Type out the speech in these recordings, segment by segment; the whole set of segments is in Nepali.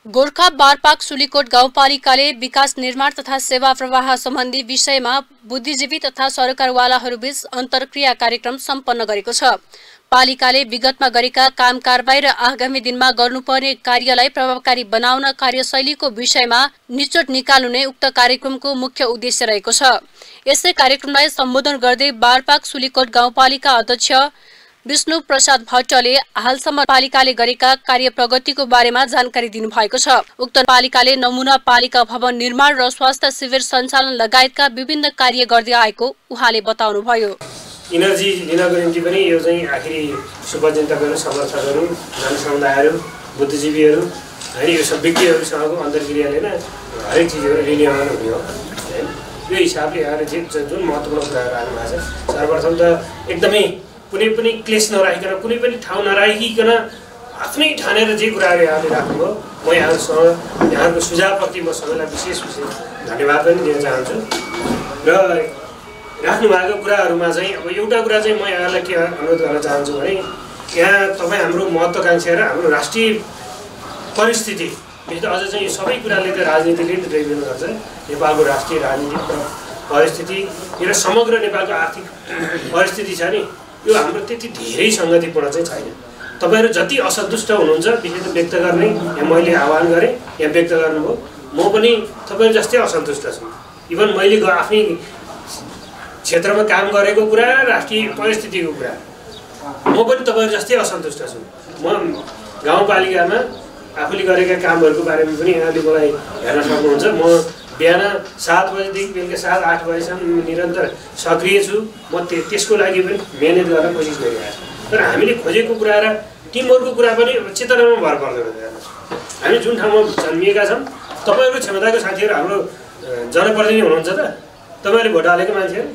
गोर्खा बारपाक सुलीकोट गाउँपालिकाले विकास निर्माण तथा सेवा प्रवाह सम्बन्धी विषयमा बुद्धिजीवी तथा सरकारवालाहरूबीच अन्तर्क्रिया कार्यक्रम सम्पन्न गरेको छ। पालिकाले विगतमा गरेका काम कारबाही र आगामी दिनमा गर्नुपर्ने कार्यलाई प्रभावकारी बनाउन कार्यशैलीको विषयमा निचोड निकाल्नु नै उक्त कार्यक्रमको मुख्य उद्देश्य रहेको छ। यसै कार्यक्रमलाई सम्बोधन गर्दै बारपाक सुलीकोट गाउँपालिका अध्यक्ष विष्णु प्रसाद भट्टले हालसम्म पालिकाले गरेका कार्य प्रगतिको बारेमा जानकारी दिनुभएको छ। उक्त पालिकाले नमुना पालिका भवन निर्माण र स्वास्थ्य शिविर सञ्चालन लगायतका विभिन्न कार्य गर्दै आएको उहाँले बताउनुभयो। इनर्जी लिनको निम्ति पनि यो चाहिँ आखिरी शुभचिन्तकहरू, समर्थकहरू, जनसमुदायहरू, बुद्धिजीवीहरू हैन यो सब व्यक्तिहरूसँगको अन्तर्क्रियाले नै हरेक चिजहरू रिन्युअल हुने हो। यो हिसाबले यहाँले जुन महत्त्वपूर्ण कुरा राख्नु भएको छ, सर्वप्रथम त एकदमै कुनै पनि क्लेश नराखिकन, कुनै पनि ठाउँ नराखिकन आफ्नै ठानेर जे कुराहरू यहाँले राख्नुभयो, म यहाँहरूसँग यहाँहरूको सुझावप्रति म सबैलाई विशेष धन्यवाद पनि दिन चाहन्छु। र राख्नु भएको कुराहरूमा चाहिँ अब एउटा कुरा चाहिँ म यहाँलाई के अनुरोध गर्न चाहन्छु भने यहाँ तपाईँ हाम्रो महत्त्वाकांक्षा र हाम्रो राष्ट्रिय परिस्थिति अझ चाहिँ यो सबै कुराले त राजनीतिले निर्देशन गर्छ। नेपालको राष्ट्रिय राजनीतिक परिस्थिति र समग्र नेपालको आर्थिक परिस्थिति छ नि, यो हाम्रो त्यति धेरै सङ्गतिपूर्ण चाहिँ छैन। तपाईँहरू जति असन्तुष्ट हुनुहुन्छ विशेष व्यक्त गर्ने यहाँ मैले आह्वान गरेँ, यहाँ व्यक्त गर्नुभयो, म पनि तपाईँहरू जस्तै असन्तुष्ट छु। इभन मैले आफ्नै क्षेत्रमा काम गरेको कुरा, राष्ट्रिय परिस्थितिको कुरा, म पनि तपाईँहरू जस्तै असन्तुष्ट छु। म गाउँपालिकामा आफूले गरेका कामहरूको बारेमा पनि यहाँले मलाई हेर्न सक्नुहुन्छ। म बिहान 7 बजेदेखि बेलुका 7-8 बजेसम्म निरन्तर सक्रिय छु। म त्यसको लागि पनि मेहनत गर्न कोसिस गरिरहेको छु। तर हामीले खोजेको कुरा र टिमवर्कको कुरा पनि चेतनामा भर पर्दैन। हामी जुन ठाउँमा जन्मिएका छौँ, तपाईँहरूको क्षमताको साथीहरू हाम्रो जनप्रतिनिधि हुनुहुन्छ त, तपाईँहरूले भोट हालेको मान्छेहरू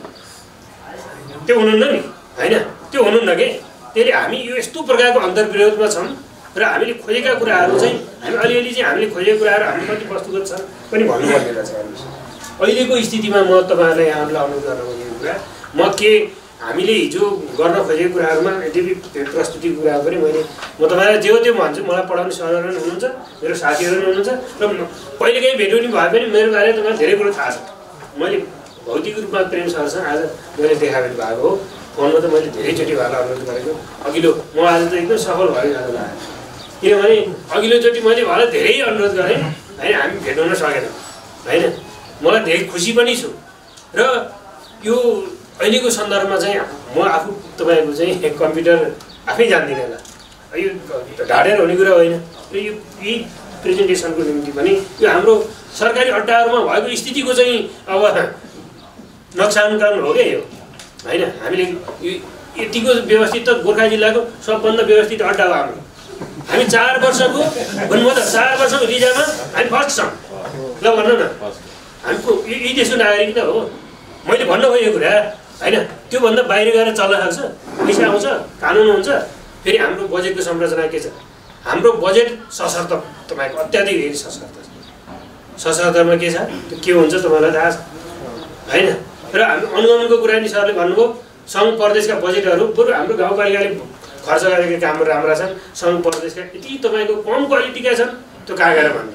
त्यो हुनुहुन्न नि, होइन त्यो हुनुहुन्न कि। त्यसले हामी यो यस्तो प्रकारको अन्तर्विरोधमा छौँ र हामीले खोजेका कुराहरू चाहिँ हामी अलिअलि चाहिँ हामीले खोजेको कुराहरू हाम्रो कति वस्तुगत छ पनि भन्नुपर्ने रहेछ। अहिलेको स्थितिमा म तपाईँहरूलाई यहाँहरूलाई अनुरोध गर्न खोजेको कुरा म के हामीले हिजो गर्न खोजेको कुराहरूमा यद्यपि प्रस्तुतिको कुरा पनि म तपाईँलाई जे हो त्यो भन्छु। मलाई पढाउने सरहरू पनि हुनुहुन्छ, मेरो साथीहरू पनि हुनुहुन्छ र कहिलेकाहीँ भेट हुने भए पनि मेरो बारेमा तपाईँलाई धेरै कुरो थाहा छ। मैले भौतिक रूपमा प्रेम सरसँग आज मैले देखाभेट भएको हो। फोनमा त मैले धेरैचोटि उहाँलाई अनुरोध गरेको। अघिल्लो म आज त एकदम सफल भयो आज लाग्यो, किनभने अघिल्लोचोटि मैले उहाँलाई धेरै अनुरोध गरेँ होइन, हामी भेट हुन सकेनौँ होइन। मलाई धेरै खुसी पनि छु र यो अहिलेको सन्दर्भमा चाहिँ म आफू तपाईँको चाहिँ कम्प्युटर आफै जान्दिनँ होला, यो ढाडेर हुने कुरा होइन। र यो यही प्रेजेन्टेसनको निम्ति पनि यो हाम्रो सरकारी अड्डाहरूमा भएको स्थितिको चाहिँ अब नक्सानकान हो क्या यो होइन। हामीले यो यतिको व्यवस्थित त गोर्खा जिल्लाको सबभन्दा व्यवस्थित अड्डा हो हाम्रो। हामी 4 वर्षको भन्नुभयो त 4 वर्षको रिजामा हामी फर्स्ट छौँ। ल भन्नु न, हामीको यही देशको नागरिक त हो। मैले भन्नु खोजेको कुरा होइन, त्योभन्दा बाहिर गएर चल्न सक्छ, पैसा आउँछ, कानुन हुन्छ। फेरि हाम्रो बजेटको संरचना के छ? हाम्रो बजेट सशर्त तपाईँको अत्याधिक धेरै सशर्त छ। सशर्तमा के छ त्यो के हुन्छ तपाईँलाई थाहा छ होइन। र हामी अनुगमनको कुरा नि सरले भन्नुभयो, सङ्घ प्रदेशका बजेटहरू बरु हाम्रो गाउँपालिकाले खर्च गरेका कामहरू राम्रा छन्, सङ्घ प्रदेशका यति तपाईँको कम क्वालिटीका छन्, त्यो कहाँ गएर भन्ने।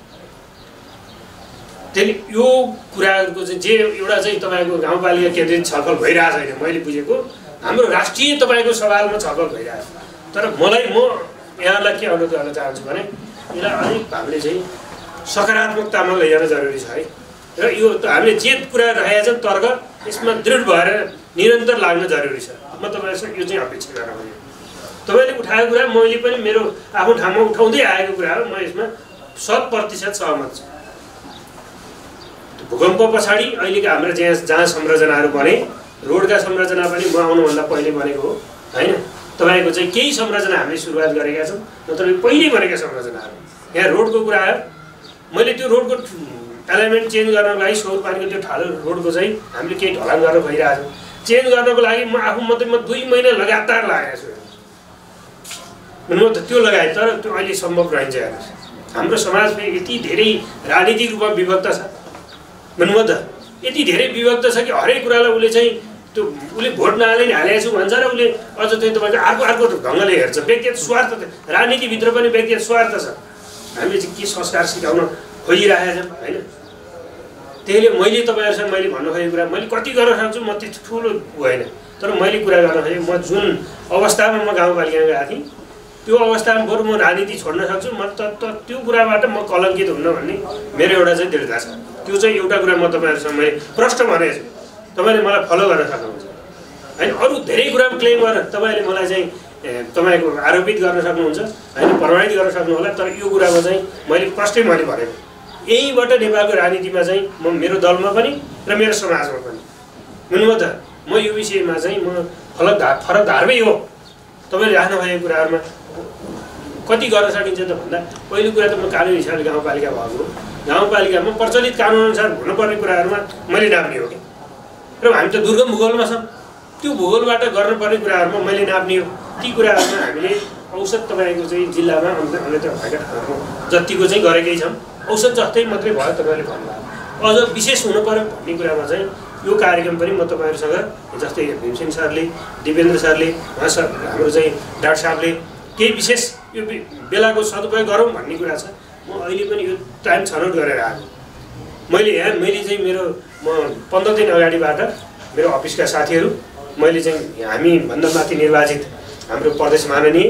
त्यसले यो कुराहरूको चाहिँ जे एउटा चाहिँ तपाईँको गाउँपालिका केन्द्रित छलफल भइरहेको छैन मैले बुझेको, हाम्रो राष्ट्रिय तपाईँको सवालमा छलफल भइरहेको छ। तर म यहाँलाई के अनुरोध गर्न चाहन्छु भने यसलाई अलिक हामीले चाहिँ सकारात्मकतामा लैजान जरुरी छ है। र यो त हामीले जे कुरा राखेका छौँ तर्क यसमा दृढ भएर निरन्तर लाग्न जरुरी छ। म तपाईँसँग यो चाहिँ अपेक्षा गर्न खोजेँ। तपाईँले उठाएको कुरा मैले पनि मेरो आफ्नो ठाउँमा उठाउँदै आएको कुरा हो, म यसमा 100% सहमत छु। भूकम्प पछाडि अहिलेका हाम्रो जहाँ संरचनाहरू बने, रोडका संरचना पनि म आउनुभन्दा पहिले बनेको हो होइन। तपाईँको चाहिँ केही संरचना हामीले सुरुवात गरेका छौँ, नत्र पहिले बनेका संरचनाहरू। यहाँ रोडको कुरा आयो, मैले त्यो रोडको एलाइनमेन्ट चेन्ज गर्नको लागि सौरपानीको त्यो ठाडो रोडको चाहिँ हामीले केही ढलान गर्न गइरहेको छौँ। चेन्ज गर्नको लागि म आफू मात्रै 2 महिना लगातार लागेको छु। म त त्यो लगाएँ, तर त्यो अहिले सम्भव रहन्छ। हेर्नुहोस् हाम्रो समाज यति धेरै राजनीतिक रूपमा विभक्त छ भन्नुभयो त, यति धेरै विभक्त छ कि हरेक कुरालाई उसले चाहिँ त्यो उसले भोट नहाले नि हालेको छु भन्छ र उसले अझ चाहिँ तपाईँको अर्को ढङ्गले हेर्छ। व्यक्तिगत स्वार्थ, राजनीतिभित्र पनि व्यक्तिगत स्वार्थ छ। हामीले चाहिँ के संस्कार सिकाउन खोजिरहेका छौँ होइन। त्यसले मैले तपाईँहरूसँग मैले भन्नु खोजेको कुरा मैले कति गर्न सक्छु म त्यति ठुलो होइन, तर मैले कुरा गर्न खोजेँ म जुन अवस्थामा म गाउँपालिकामा गएको थिएँ त्यो अवस्थामा बरु म राजनीति छोड्न सक्छु, म त्यो कुराबाट म कलङ्कित हुन्न भन्ने मेरो एउटा चाहिँ दृढता छ। त्यो चाहिँ एउटा कुरा म तपाईँहरूसँग मैले प्रश्न भनेको छु, तपाईँले मलाई फलो गर्न सक्नुहुन्छ होइन। अरू धेरै कुरामा क्लेम गरेर तपाईँले मलाई चाहिँ तपाईँको आरोपित गर्न सक्नुहुन्छ होइन, प्रभावित गर्न सक्नुहोला, तर यो कुरामा चाहिँ मैले प्रष्टै मैले भनेको यहीँबाट नेपालको राजनीतिमा चाहिँ म मेरो दलमा पनि र मेरो समाजमा पनि हुनुभयो त म यो विषयमा चाहिँ म फरक धारमै हो। तपाईँले राख्नु भएको कुराहरूमा कति गर्न सकिन्छ त भन्दा पहिलो कुरा त म कानुनी हिसाबले गाउँपालिका भएको हो, गाउँपालिकामा प्रचलित कानुनअनुसार हुनुपर्ने कुराहरूमा मैले नाप्ने हो कि, र हामी त दुर्गम भूगोलमा छौँ, त्यो भूगोलबाट गर्नुपर्ने कुराहरूमा मैले नाप्ने हो। ती कुराहरूमा हामीले औसत तपाईँको चाहिँ जिल्लामा अन्यत्र भएका ठाउँमा जतिको चाहिँ गरेकै छौँ, औसत जस्तै मात्रै भयो तपाईँले भन्नुभयो। अझ विशेष हुनु पर्यो भन्ने कुरामा चाहिँ यो कार्यक्रम पनि म तपाईँहरूसँग जस्तै भीमसेन सरले, दिपेन्द्र सरले, उहाँ सर हाम्रो चाहिँ डाक्टर साहबले केही विशेष यो बेलाको सदुपयोग गरौँ भन्ने कुरा छ। म अहिले पनि यो टाइम छनौट गरेर आएको मैले चाहिँ मेरो म 15 दिन अगाडिबाट मेरो अफिसका साथीहरू मैले चाहिँ हामीभन्दा माथि निर्वाचित हाम्रो प्रदेश माननीय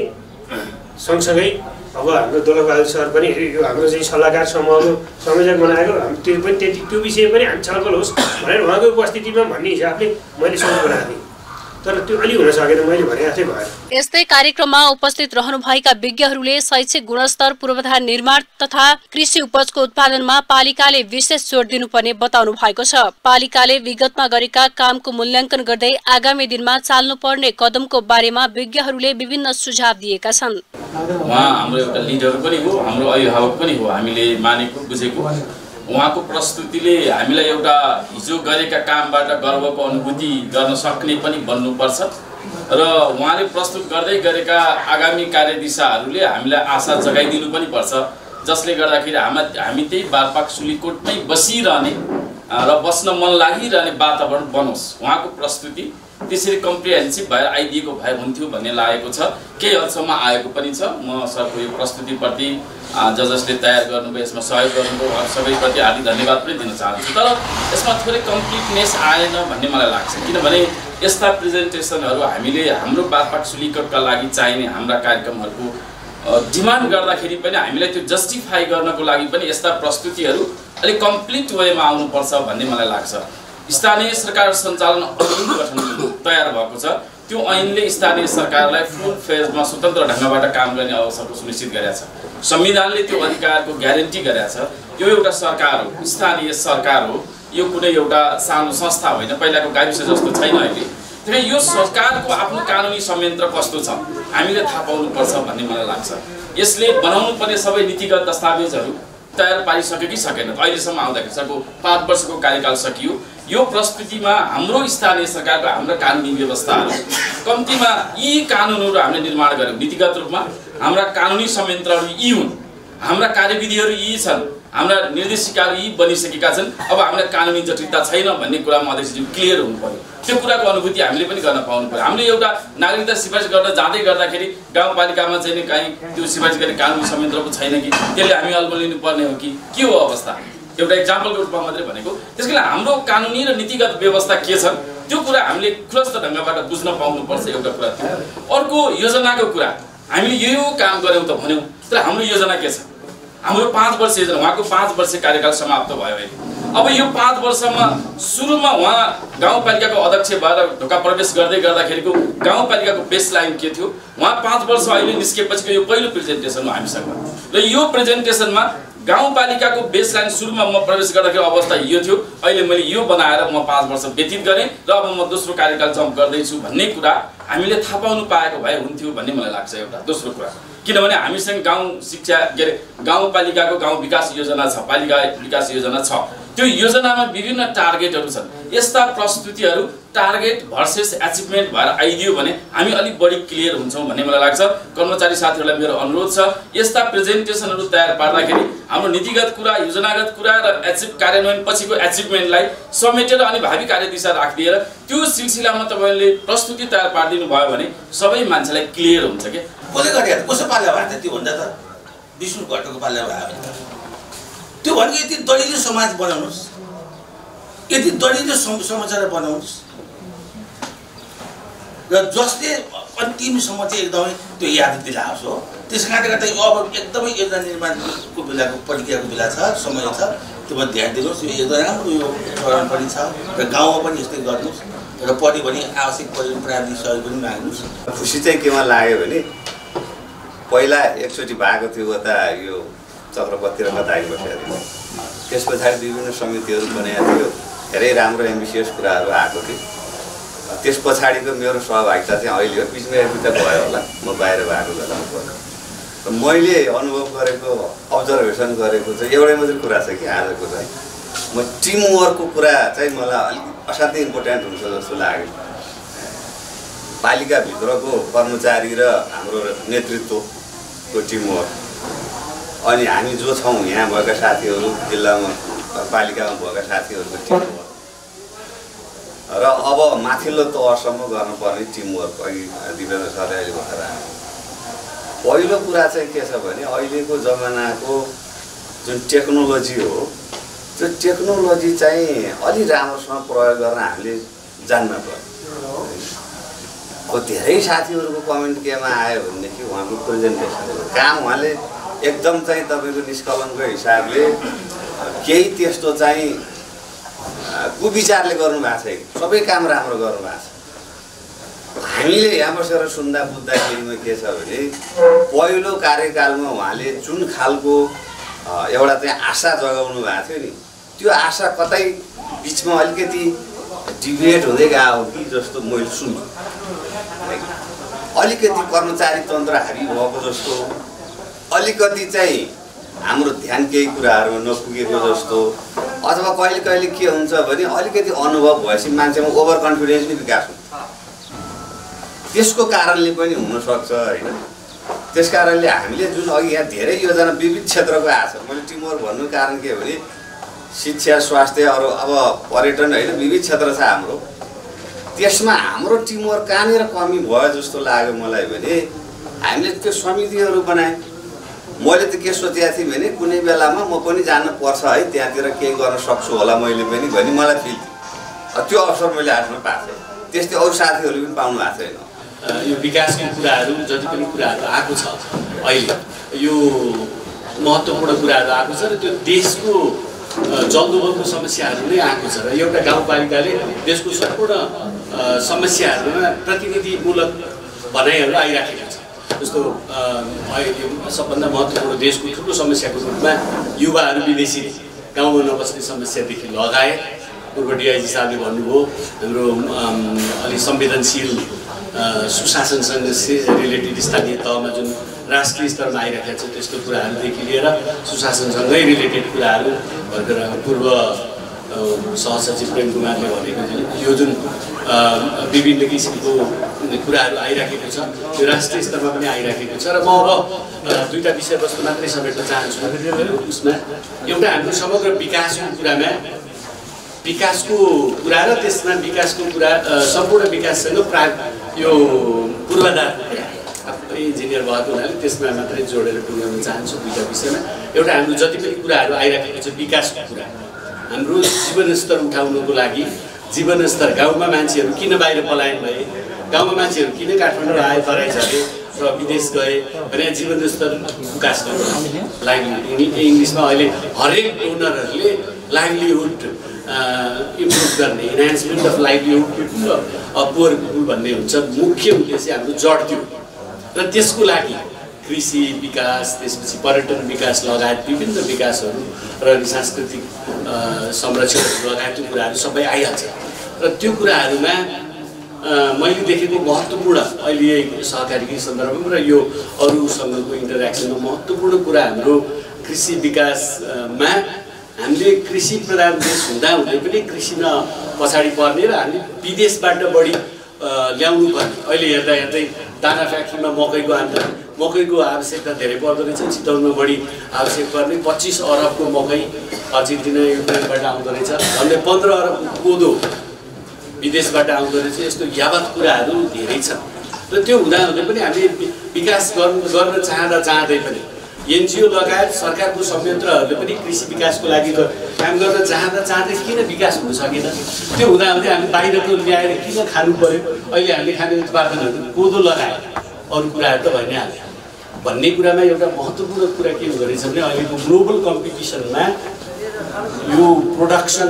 सँगसँगै अब हाम्रो दोलकबहादुर सर पनि यो हाम्रो चाहिँ सल्लाहकार समूहको संयोजक बनाएको त्यो पनि त्यो विषय पनि हामी छलफल होस् भनेर उहाँको उपस्थितिमा भन्ने हिसाबले मैले सोच बनाएको थिएँ, तर त्यो अलि हुन सकेन, मैले भने जस्तै भयो। यस्तै कार्यक्रममा उपस्थित रहनुभएका विज्ञहरूले शैक्षिक गुणस्तर, पूर्वाधार निर्माण तथा कृषि उपजको उत्पादनमा पालिकाले विशेष जोड दिनुपर्ने बताउनु भएको छ। पालिकाले विगतमा गरेका कामको मूल्याङ्कन गर्दै आगामी दिनमा चाल्नुपर्ने कदमको बारेमा विज्ञहरूले विभिन्न सुझाव दिएका छन्। उहाँ हाम्रो एउटा लिडर पनि हो, हाम्रो अभिभावक पनि हो, हामीले मानेको बुझेको। उहाँको प्रस्तुतिले हामीलाई एउटा हिजो गरेका कामबाट गर्वको अनुभूति गर्न सक्ने पनि बन्नुपर्छ र उहाँले प्रस्तुत गर्दै गरेका आगामी कार्यदिशाहरूले हामीलाई आशा जगाइदिनु पनि पर्छ, जसले गर्दाखेरि हामी त्यही बारपाक सुलीकोटमै बसिरहने र बस्न मन लागिरहने वातावरण बनोस्। उहाँको प्रस्तुति त्यसरी कम्प्रिहेन्सिभ भएर आइदिएको भए हुन्थ्यो भन्ने लागेको छ, केही हदसम्म आएको पनि छ। म सरको यो प्रस्तुतिप्रति जसले तयार गर्नुभयो, यसमा सहयोग गर्नुभयो, उहाँ सबैप्रति हार्दिक धन्यवाद पनि दिन चाहन्छु। तर यसमा थोरै कम्प्लिटनेस आएन भन्ने मलाई लाग्छ, किनभने यस्ता प्रेजेन्टेसनहरू हामीले हाम्रो बारपाक सुलीकोटका लागि चाहिने हाम्रा कार्यक्रमहरूको डिमान्ड गर्दाखेरि पनि हामीलाई त्यो जस्टिफाई गर्नको लागि पनि यस्ता प्रस्तुतिहरू अलिक कम्प्लिट वेमा आउनुपर्छ भन्ने मलाई लाग्छ। स्थानीय सरकार सञ्चालन ऐन गठन तयार भएको छ, त्यो ऐनले स्थानीय सरकारलाई फुल फेजमा स्वतन्त्र ढङ्गबाट काम गर्ने अवसरको सुनिश्चित गरेको छ। संविधानले त्यो अधिकारको ग्यारेन्टी गरेको छ। यो एउटा सरकार हो, स्थानीय सरकार हो, यो कुनै एउटा सानो संस्था होइन, पहिलाको गाविस जस्तो छैन अहिले। त्यसैले यो सरकारको आफ्नो कानुनी संयन्त्र कस्तो छ हामीले थाहा पाउनुपर्छ भन्ने मलाई लाग्छ। यसले बनाउनु पर्ने सबै नीतिगत दस्तावेजहरू तयार पारिसक्यो कि सकेन, अहिलेसम्म आउँदाखेरि सरको 5 वर्षको कार्यकाल सकियो। यो प्रस्तुतिमा हाम्रो स्थानीय सरकारको हाम्रो कानुनी व्यवस्थाहरू कम्तीमा यी कानुनहरू हामीले निर्माण गर्यौँ, नीतिगत रूपमा हाम्रा कानुनी संयन्त्रहरू यी हुन्, हाम्रा कार्यविधिहरू यी छन्, हाम्रा निर्देशिकाहरू यी बनिसकेका छन्। अब हामीलाई कानुनी जटिलता छैन भन्ने कुरामा अध्यक्षजी क्लियर हुनु पर्यो। त्यो कुराको अनुभूति हामीले पनि गर्न पाउनु पर्यो। हामीले एउटा नागरिकता सिफारिस गर्न जाँदै गर्दाखेरि गाउँपालिकामा चाहिँ कहीँ त्यो सिफारिस गर्ने कानुनी संयन्त्र पो छैन कि त्यसले हामी अल्मलिनु पर्ने हो कि के हो अवस्था, एउटा इक्जाम्पलको रूपमा मात्रै भनेको। त्यसैले हाम्रो कानुनी र नीतिगत व्यवस्था के छन् त्यो कुरा हामीले खुलस्त ढङ्गबाट बुझ्न पाउनुपर्छ, एउटा कुरा थियो। अर्को योजनाको कुरा, हामीले यो काम गऱ्यौँ त भन्यौँ, तर हाम्रो योजना के छ? हाम्रो 5 वर्ष योजना, उहाँको 5 वर्ष कार्यकाल समाप्त भयो अहिले। अब यो 5 वर्षमा सुरुमा उहाँ गाउँपालिकाको अध्यक्ष भएर ढोका प्रवेश गर्दै गर्दाखेरिको गाउँपालिकाको बेसलाइन के थियो, उहाँ 5 वर्ष अहिले निस्केपछिको यो पहिलो प्रेजेन्टेसन हो हामीसँग। र यो प्रेजेन्टेसनमा गाउँपालिकाको बेसलाइन सुरुमा म प्रवेश गर्दाखेरि अवस्था यो थियो, अहिले मैले यो बनाएर म 5 वर्ष व्यतीत गरेँ र अब म दोस्रो कार्यकाल जम्प गर्दैछु भन्ने कुरा हामीले थाहा पाउनु पाएको भए हुन्थ्यो भन्ने मलाई लाग्छ। एउटा दोस्रो कुरा, किनभने हामीसँग गाउँ शिक्षा के अरे गाउँपालिकाको गाउँ विकास योजना छ, पालिका विकास योजना छ, त्यो योजनामा विभिन्न टार्गेटहरू छन्। यस्ता प्रस्तुतिहरू टार्गेट भर्सेस एचिभमेन्ट भएर आइदियो भने हामी अलिक बढी क्लियर हुन्छौँ भन्ने मलाई लाग्छ। कर्मचारी साथीहरूलाई मेरो अनुरोध छ, यस्ता प्रेजेन्टेसनहरू तयार पार्दाखेरि हाम्रो नीतिगत कुरा, योजनागत कुरा र कार्यान्वयन पछिको एचिभमेन्टलाई समेटेर अनि भावी कार्यदिशा राखिदिएर त्यो सिलसिलामा तपाईँले प्रस्तुति तयार पारिदिनु भयो भने सबै मान्छेलाई क्लियर हुन्छ। के कसले गरे कसो पाल्यो भने त्यो भन्दा त विष्णु भट्टको पालामा आयो त्यो भनेको यति दलिलो समाज बनाउनुहोस् यति दलिलो समाचार बनाउनुहोस् र जसले अन्तिमसम्म चाहिँ एकदमै त्यो याद दिलाओस् हो त्यस कारणले गर्दा अब एकदमै योजना निर्माणको बेलाको प्रक्रियाको बेला छ समय छ त्यसमा ध्यान दिनुहोस् यो एकदम राम्रो यो चरण पनि छ र गाउँमा पनि यस्तै गर्नुहोस् र पढ्यो भने आवश्यक पऱ्यो प्राविधिक सहयोग पनि माग्नुहोस् खुसी चाहिँ केमा लाग्यो भने पहिला एकचोटि भएको थियो उता यो चक्रपति र कता आइबसेको थियो त्यस पछाडि विभिन्न समितिहरू बनाएको थियो धेरै राम्रो एम्बिसियस कुराहरू आएको थियो त्यस पछाडिको मेरो सहभागिता चाहिँ अहिले हो बिचमा एक दुईवटा भयो होला म बाहिर भएको बेलामा भयो र मैले अनुभव गरेको अब्जर्भेसन गरेको चाहिँ एउटै मात्रै कुरा छ कि आजको चाहिँ म टिमवर्कको कुरा चाहिँ मलाई अलिक असाध्यै इम्पोर्टेन्ट हुन्छ जस्तो लाग्यो पालिकाभित्रको कर्मचारी र हाम्रो नेतृत्वको टिमवर्क अनि हामी जो छौँ यहाँ भएका साथीहरू जिल्लामा पालिकामा भएका साथीहरूको टिमवर्क र अब माथिल्लो तहसम्म गर्नुपर्ने टिमवर्क अघि दिपेन्द्र सरले अहिले भर्खर आयो पहिलो कुरा चाहिँ के छ भने अहिलेको जमानाको जुन टेक्नोलोजी हो त्यो टेक्नोलोजी चाहिँ अलि राम्रोसँग प्रयोग गर्न हामीले जान्न पर्यो अब धेरै साथीहरूको कमेन्ट केमा आयो भनेदेखि उहाँको प्रेजेन्टेसन काम उहाँले एकदम चाहिँ तपाईँको निष्कलङ्क हिसाबले केही त्यस्तो चाहिँ कुविचारले गर्नुभएको छ सबै काम राम्रो गर्नुभएको छ हामीले यहाँ बसेर सुन्दा बुझ्दाखेरिमा के छ भने पहिलो कार्यकालमा उहाँले जुन खालको एउटा चाहिँ आशा जगाउनु भएको थियो नि त्यो आशा कतै बिचमा अलिकति डिभिएट हुँदै गयो कि जस्तो मैले सुने अलिकति कर्मचारी तन्त्र हाबी भएको जस्तो अलिकति चाहिँ हाम्रो ध्यान केही कुराहरूमा नपुगेको जस्तो अथवा कहिले कहिले के हुन्छ भने अलिकति अनुभव भएपछि मान्छेमा ओभर कन्फिडेन्स नै विकास हुन्छ त्यसको कारणले पनि हुनसक्छ होइन त्यस कारणले हामीले जुन अघि यहाँ धेरै योजना विविध क्षेत्रको आएको छ मैले टिमवर्क भन्नु कारण के हो भने शिक्षा स्वास्थ्य अरू अब पर्यटन होइन विविध क्षेत्र छ हाम्रो त्यसमा हाम्रो टिमवर्क कहाँनिर कमी भयो जस्तो लाग्यो मलाई भने हामीले त्यो समितिहरू बनायौँ मैले त के सोचेको थिएँ भने कुनै बेलामा म पनि जानु पर्छ है त्यहाँतिर केही गर्न सक्छु होला मैले पनि भने मलाई फिल त्यो अवसर मैले आफ्नो पाएको थिएँ त्यस्तै अरू साथीहरूले पनि पाउनु भएको छैन यो विकासको कुराहरू जति पनि कुराहरू आएको छ अहिले यो महत्त्वपूर्ण कुराहरू आएको छ र त्यो देशको जल्दोबल्दो समस्याहरू नै आएको छ र एउटा गाउँपालिकाले देशको सम्पूर्ण समस्याहरूमा प्रतिनिधिमूलक भनाइहरू आइराखेको छ जस्तो अहिले सबभन्दा महत्त्वपूर्ण देशको ठुलो समस्याको रूपमा युवाहरू विदेशी गाउँमा नबस्ने समस्यादेखि लगायत पूर्व डिआइजी साहबले भन्नुभयो हाम्रो अलि संवेदनशील सुशासनसँग रिलेटेड स्थानीय तहमा जुन राष्ट्रिय स्तरमा आइरहेको छ त्यस्तो कुराहरूदेखि लिएर सुशासनसँगै रिलेटेड कुराहरू भर्खर पूर्व सहसचिव प्रेम कुमारले भनेको यो जुन विभिन्न किसिमको कुराहरू आइराखेको छ त्यो राष्ट्रिय स्तरमा पनि आइराखेको छ र म अब दुईवटा विषयवस्तु मात्रै समेट्न चाहन्छु उसमा एउटा हाम्रो समग्र विकासको कुरामा विकासको कुरा र त्यसमा विकासको कुरा सम्पूर्ण विकाससँग यो पूर्वाधार इन्जिनियर भएको हुनाले त्यसमा मात्रै जोडेर टुङ्ग्याउन चाहन्छु दुईवटा विषयमा एउटा हाम्रो जति पनि कुराहरू आइराखेको छ विकासको कुरा हाम्रो जीवनस्तर उठाउनको लागि जीवनस्तर गाउँमा मान्छेहरू किन बाहिर पलायन भए गाउँमा मान्छेहरू किन काठमाडौँ आए तराई झरे र विदेश गए भने जीवनस्तर विकास गर्नु लाइभलीहुड इङ्ग्लिसमा अहिले हरेक डोनरहरूले लाइभलीहुड इम्प्रुभ गर्ने enhancement of livelihood of poor people भन्ने हुन्छ मुख्य उद्देश्य हाम्रो जड त्यो र त्यसको लागि कृषि विकास त्यसपछि पर्यटन विकास लगायत विभिन्न विकासहरू र सांस्कृतिक संरक्षणहरू लगायतको कुराहरू सबै आइहाल्छ र त्यो कुराहरूमा मैले देखेको महत्त्वपूर्ण अहिले सहकारीको सन्दर्भमा र यो अरूसँगको इन्टरेक्सनमा महत्त्वपूर्ण कुरा हाम्रो कृषि विकासमा हामीले कृषि प्रधान देश हुँदाहुँदै पनि कृषिमा पछाडि पर्ने र हामीले विदेशबाट बढी ल्याउनु पर्ने अहिले हेर्दै दाना फ्याक्ट्रीमा मकैको आवश्यकता धेरै पर्दो रहेछ चितवनमा बढी आवश्यक पर्ने 25 अरबको मकै अर्जेन्टिना युक्रेनबाट आउँदो रहेछ भन्दै 15 अरबको कोदो विदेशबाट आउँदो रहेछ यस्तो यावत कुराहरू धेरै छन् र त्यो हुँदाहुँदै पनि हामीले विकास गर्न चाहँदै पनि एनजिओ लगायत सरकारको संयन्त्रहरूले पनि कृषि विकासको लागि काम गर्न चाहँदै किन विकास हुन सकेन? त्यो हुँदाहुँदै हामी बाहिरको ल्याएर किन खानु पर्यो? अहिले हामीले खाने उत्पादनहरू कोदो लगायो, अरू कुराहरू त भइ नै हाल्यो भन्ने कुरामा एउटा महत्त्वपूर्ण कुरा के हुँदो रहेछ भने अहिलेको ग्लोबल कम्पिटिसनमा यो प्रोडक्सन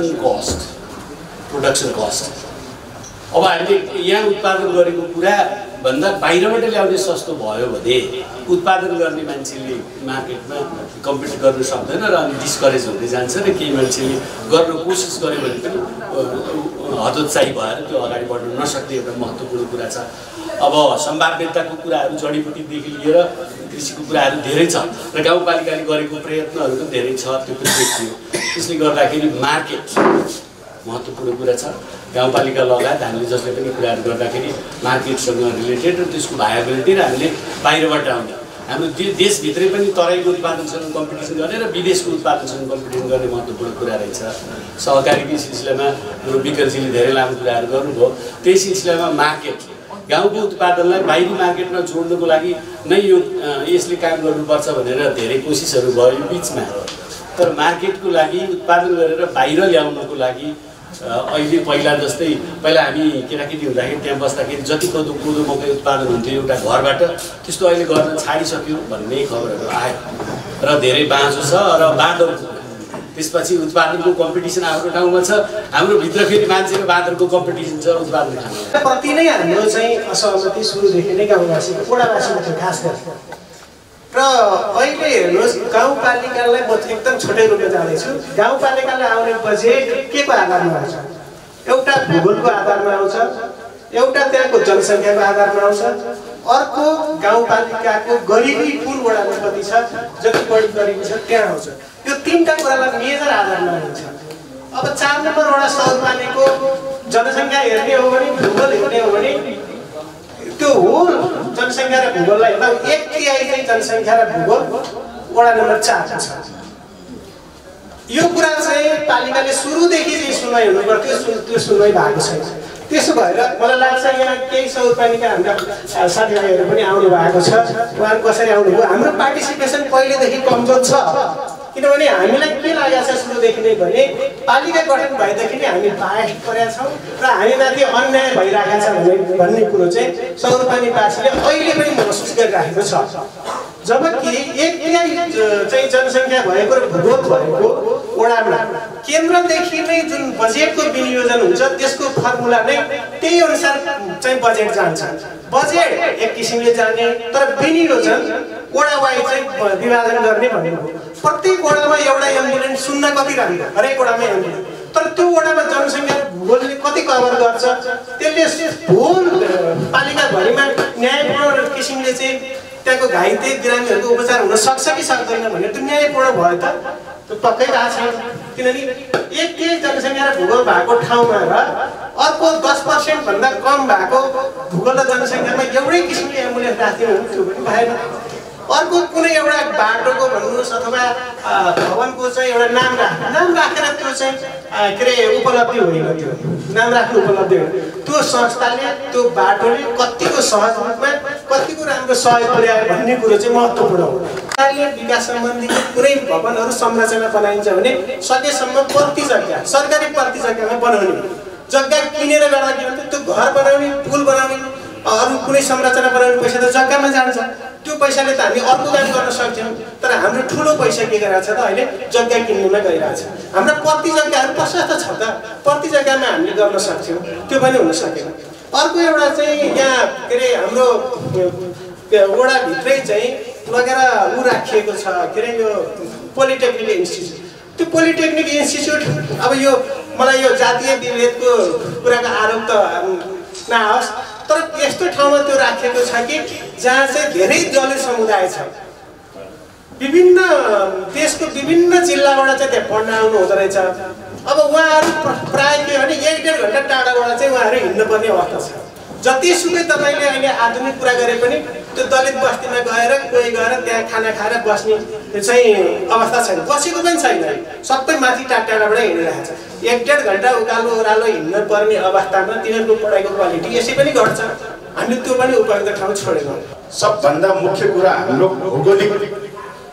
कस्ट अब हामीले यहाँ उत्पादन गरेको कुरा भन्दा बाहिरबाट ल्याउने सस्तो भयो भने उत्पादन गर्ने मान्छेले मार्केटमा कम्पिट गर्न सक्दैन र अनि डिस्करेज हुँदै जान्छ र केही मान्छेले गर्न कोसिस गर्यो भने पनि हतोत्साही भएर त्यो अगाडि बढ्न नसक्ने एउटा महत्त्वपूर्ण कुरा छ। अब सम्भाव्यताको कुराहरू जडीबुटीदेखि लिएर कृषिको कुराहरू धेरै छ र गाउँपालिकाले गरेको प्रयत्नहरू पनि धेरै छ, त्यो पनि देखियो। त्यसले गर्दाखेरि मार्केट महत्त्वपूर्ण कुरा छ। गाउँपालिका लगायत हामीले जसले पनि कुराहरू गर्दाखेरि मार्केटसँग रिलेटेड र त्यसको भायाबिलिटी र हामीले बाहिरबाट आउने हाम्रो देशभित्रै पनि तराईको उत्पादनसँग कम्पिटिसन गर्ने र विदेशको उत्पादनसँग कम्पिटिसन गर्ने महत्त्वपूर्ण कुरा रहेछ। सहकारीको सिलसिलामा हाम्रो विकलजीले धेरै लामो कुराहरू गर्नुभयो। त्यही सिलसिलामा मार्केट गाउँको उत्पादनलाई बाहिरी मार्केटमा जोड्नको लागि नै यो यसले काम गर्नुपर्छ भनेर धेरै कोसिसहरू भयो यो बिचमा। तर मार्केटको लागि उत्पादन गरेर बाहिर ल्याउनको लागि अहिले पहिला जस्तै पहिला हामी केटाकेटी हुँदाखेरि त्यहाँ बस्दाखेरि जति कोदो मकै उत्पादन हुन्थ्यो एउटा घरबाट त्यस्तो अहिले गर्न छाडिसक्यो भन्ने खबरहरू आयो र धेरै बाँझो छ र बाँदर त्यसपछि उत्पादनको कम्पिटिसन हाम्रो ठाउँमा छ। हाम्रो भित्र फेरि मान्छे र बाँदरको कम्पिटिसन छ उत्पादन खानु प्रति नै हाम्रो चाहिँ असहमति सुरुदेखि नै गाउँवासीको ओडावासीमा थियो खास गरी। र अहिले हेर्नुहोस् गाउँपालिकालाई म एकदम छोटै रूपमा जाँदैछु। गाउँपालिकालाई आउने बजेट के को आधारमा आउँछ? एउटा भूगोलको आधारमा आउँछ, एउटा त्यहाँको जनसङ्ख्याको आधारमा आउँछ, अर्को गाउँपालिकाको गरिबी कुन वडामा कति छ, जति बढी गरिबी छ त्यहाँ आउँछ। यो तीनटा कुरालाई मेजर आधारमा हुन्छ। अब 4 नम्बर वडा सौरपानीको जनसङ्ख्या हेर्ने हो भने भूगोल हेर्ने हो भने त्यो होल जनसङ्ख्या र भूगोललाई हेर्दा 1/3 चाहिँ जनसङ्ख्या र भूगोल वडा नम्बर 4 छ। यो कुरा चाहिँ पालिकाले सुरुदेखि चाहिँ सुनवाई हुनु पर्थ्यो, त्यो सुनवाई भएको छैन। त्यसो भएर मलाई लाग्छ यहाँ केही सौरपानीका हाम्रा साथीभाइहरू पनि आउनु भएको छ। उहाँहरू कसरी आउनुभयो? हाम्रो पार्टिसिपेसन पहिलेदेखि कमजोर छ। किनभने हामीलाई के लागेको छ सुरुदेखि नै भने पालिका गठन भएदेखि नै हामी बाहेक परेका छौँ र हामीमाथि अन्याय भइरहेको छ भन्ने कुरो चाहिँ सौरपानीवासीले अहिले पनि महसुस गरिराखेको छ। जबकि 1/3 चाहिँ जनसङ्ख्या भएको र भूगोल भएको वडामा केन्द्रदेखि नै जुन बजेटको विनियोजन हुन्छ त्यसको फर्मुला नै त्यही अनुसार चाहिँ बजेट जान्छ। बजेट एक किसिमले जाने तर विनियोजन वडा वाइज चाहिँ विभाजन गर्ने भन्ने हो। प्रत्येक वडामा एउटा एम्बुलेन्स सुन्न कति राम्रो हरेक वडामा एम्बुलेन्स, तर त्यो वडामा जनसङ्ख्या भूगोलले कति कभर गर्छ त्यसले होल पालिकाभरिमा न्यायपूर्ण किसिमले चाहिँ त्यहाँको घाइते बिरामीहरूको उपचार हुन सक्छ कि सक्दैन भने त्यो न्यायपूर्ण भयो त त्यो पक्कै थाहा छैन। किनभने 1/3 जनसङ्ख्या र भूगोल भएको ठाउँमा र अर्को 10% भन्दा कम भएको भूगोल र जनसङ्ख्यामा एउटै किसिमले एम्बुलेन्स राख्दिनु त्यो पनि भएन। अर्को कुनै एउटा बाटोको भन्नुहोस् अथवा भवनको चाहिँ एउटा नाम राखेर त्यो चाहिँ के अरे उपलब्धि होइन, त्यो नाम राख्नु उपलब्धि होइन। त्यो संस्थाले त्यो बाटोले कतिको सहज रूपमा कतिको राम्रो सहयोग पुर्यायो भन्ने कुरो चाहिँ महत्त्वपूर्ण हो। सरकारले विकास सम्बन्धी कुनै भवनहरू संरचना बनाइन्छ भने सकेसम्म प्रति जग्गा सरकारी प्रति जग्गामा बनाउने, जग्गा किनेर गर्दा के भन्छ त्यो घर बनाउने पुल बनाउने अरू कुनै संरचना बनाउने पैसा त जग्गामा जान्छ। त्यो पैसाले त हामी अर्को काम गर्न सक्छौँ, तर हाम्रो ठुलो पैसा के गरिरहेको छ त अहिले जग्गा किन्नुमा गइरहेछ। हाम्रो प्रति जग्गाहरू प्रशस्त छ त प्रति जग्गामा हामीले गर्न सक्छौँ, त्यो पनि हुन सकेन। अर्को एउटा चाहिँ यहाँ के अरे हाम्रो वडाभित्रै चाहिँ लगेर राखिएको छ के अरे यो पोलिटेक्निक इन्स्टिच्युट। त्यो पोलिटेक्निक इन्स्टिच्युट अब यो मलाई यो जातीय विभेदको कुराको आरोप त नहोस्, तर यस्तो ठाउँमा त्यो राखिएको छ कि जहाँ चाहिँ धेरै दलित समुदाय छ। विभिन्न देशको विभिन्न जिल्लाबाट चाहिँ त्यहाँ पढ्न आउनु हुँदो रहेछ। अब उहाँहरू प्रायः के भने 1-1.5 घन्टा टाढाबाट चाहिँ उहाँहरू हिँड्नुपर्ने अवस्था छ। जतिसुकै तपाईँले अहिले आधुनिक कुरा गरे पनि त्यो दलित बस्तीमा गएर कोही गएर त्यहाँ खाना खाएर बस्ने चाहिँ अवस्था छैन, बसेको पनि छैन। सबै माथि टाढाबाट हिँडिरहेको छ। 1-1.5 घन्टा उकालो ओह्रालो हिँड्नु पर्ने अवस्थामा तिनीहरूको पढाइको क्वालिटी यसै पनि घट्छ। हामीले त्यो पनि उपयुक्त ठाउँ छोडेनौँ। सबभन्दा मुख्य कुरा हाम्रो भौगोलिक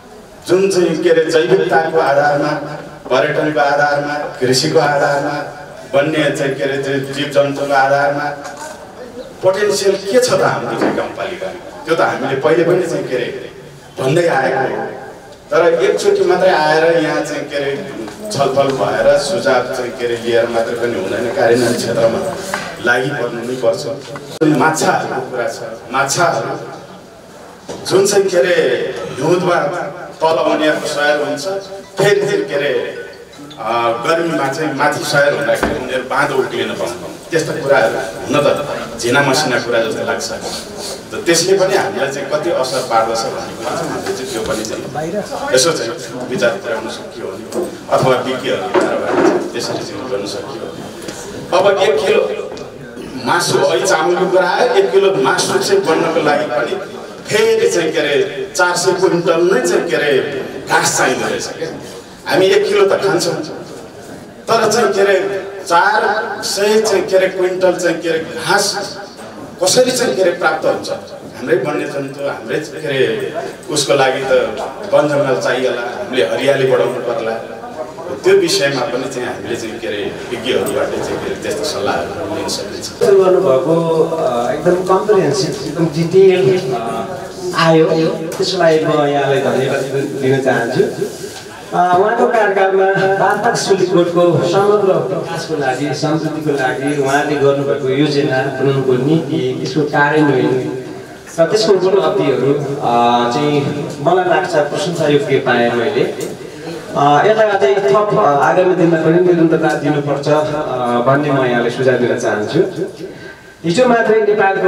जुन चाहिँ के अरे जैविकताको आधारमा, पर्यटनको आधारमा, कृषिको आधारमा, वन्य चाहिँ के अरे जीव जन्तुको आधारमा पोटेन्सियल के छ त हाम्रो चाहिँ गाउँपालिकामा, त्यो त हामीले पहिले पनि चाहिँ के अरे भन्दै आएको हो। तर एकचोटि मात्रै आएर यहाँ चाहिँ के अरे छलफल भएर सुझाव चाहिँ के अरे लिएर मात्रै पनि हुँदैन, कार्यान्वयन क्षेत्रमा लागि पर्नु नै पर्छ। माछाहरूको कुरा छ, माछाहरू जुन चाहिँ के अरे हिउँदमा तल उनीहरूको सहर हुन्छ, फेरि चाहिँ के अरे गर्मीमा चाहिँ माथि सहर हुँदाखेरि उनीहरू बाँधो उक्लिन पाउँदैन। त्यस्ता कुराहरू हुन त झिना मसिना कुरा जस्तो लाग्छ। त्यसले पनि हामीलाई चाहिँ कति असर पार्दछ भन्ने कुरा चाहिँ हामीले चाहिँ त्यो पनि चाहिँ यसो चाहिँ विचार पुर्याउन सकियो भने अथवा विज्ञहरूबाट त्यसरी चाहिँ गर्न सकियो। अब 1 किलो मासु, अहिले चामलको कुरा आयो, 1 किलो मासु चाहिँ बन्नको लागि पनि फेरि चाहिँ के अरे 400 क्विन्टल नै चाहिँ के अरे घाँस चाहिँदो रहेछ क्या। हामी 1 किलो त खान्छौँ, तर चाहिँ के अरे 400 चाहिँ के अरे क्विन्टल चाहिँ के अरे घाँस कसरी चाहिँ के अरे प्राप्त हुन्छ? हाम्रै वन्यजन्तु, हाम्रै के अरे उसको लागि त वन जङ्गल चाहिएला, हामीले हरियाली बढाउनु पर्ला। त्यो विषयमा पनि चाहिँ हामीले चाहिँ के अरे विज्ञहरूबाट चाहिँ के अरे त्यस्तो सल्लाहहरू लिन सकिन्छ। गर्नुभएको एकदम कम्प्रिहेन्सिभ, एकदम डिटेल आयो, त्यसको लागि म यहाँलाई धन्यवाद दिन चाहन्छु। उहाँको कार्यकालमा बागपात सुलीकोटको समग्र विकासको लागि, समृद्धिको लागि उहाँले गर्नुभएको योजना, बनाउनुको नीति, त्यसको कार्यान्वयन र त्यसको उपलब्धिहरू चाहिँ मलाई लाग्छ प्रशंसायोग्य पाएँ मैले। यसलाई अझै थप आगामी दिनमा पनि निरन्तरता दिनुपर्छ भन्ने म यहाँले सुझाव दिन चाहन्छु। हिजो मात्रै नेपालको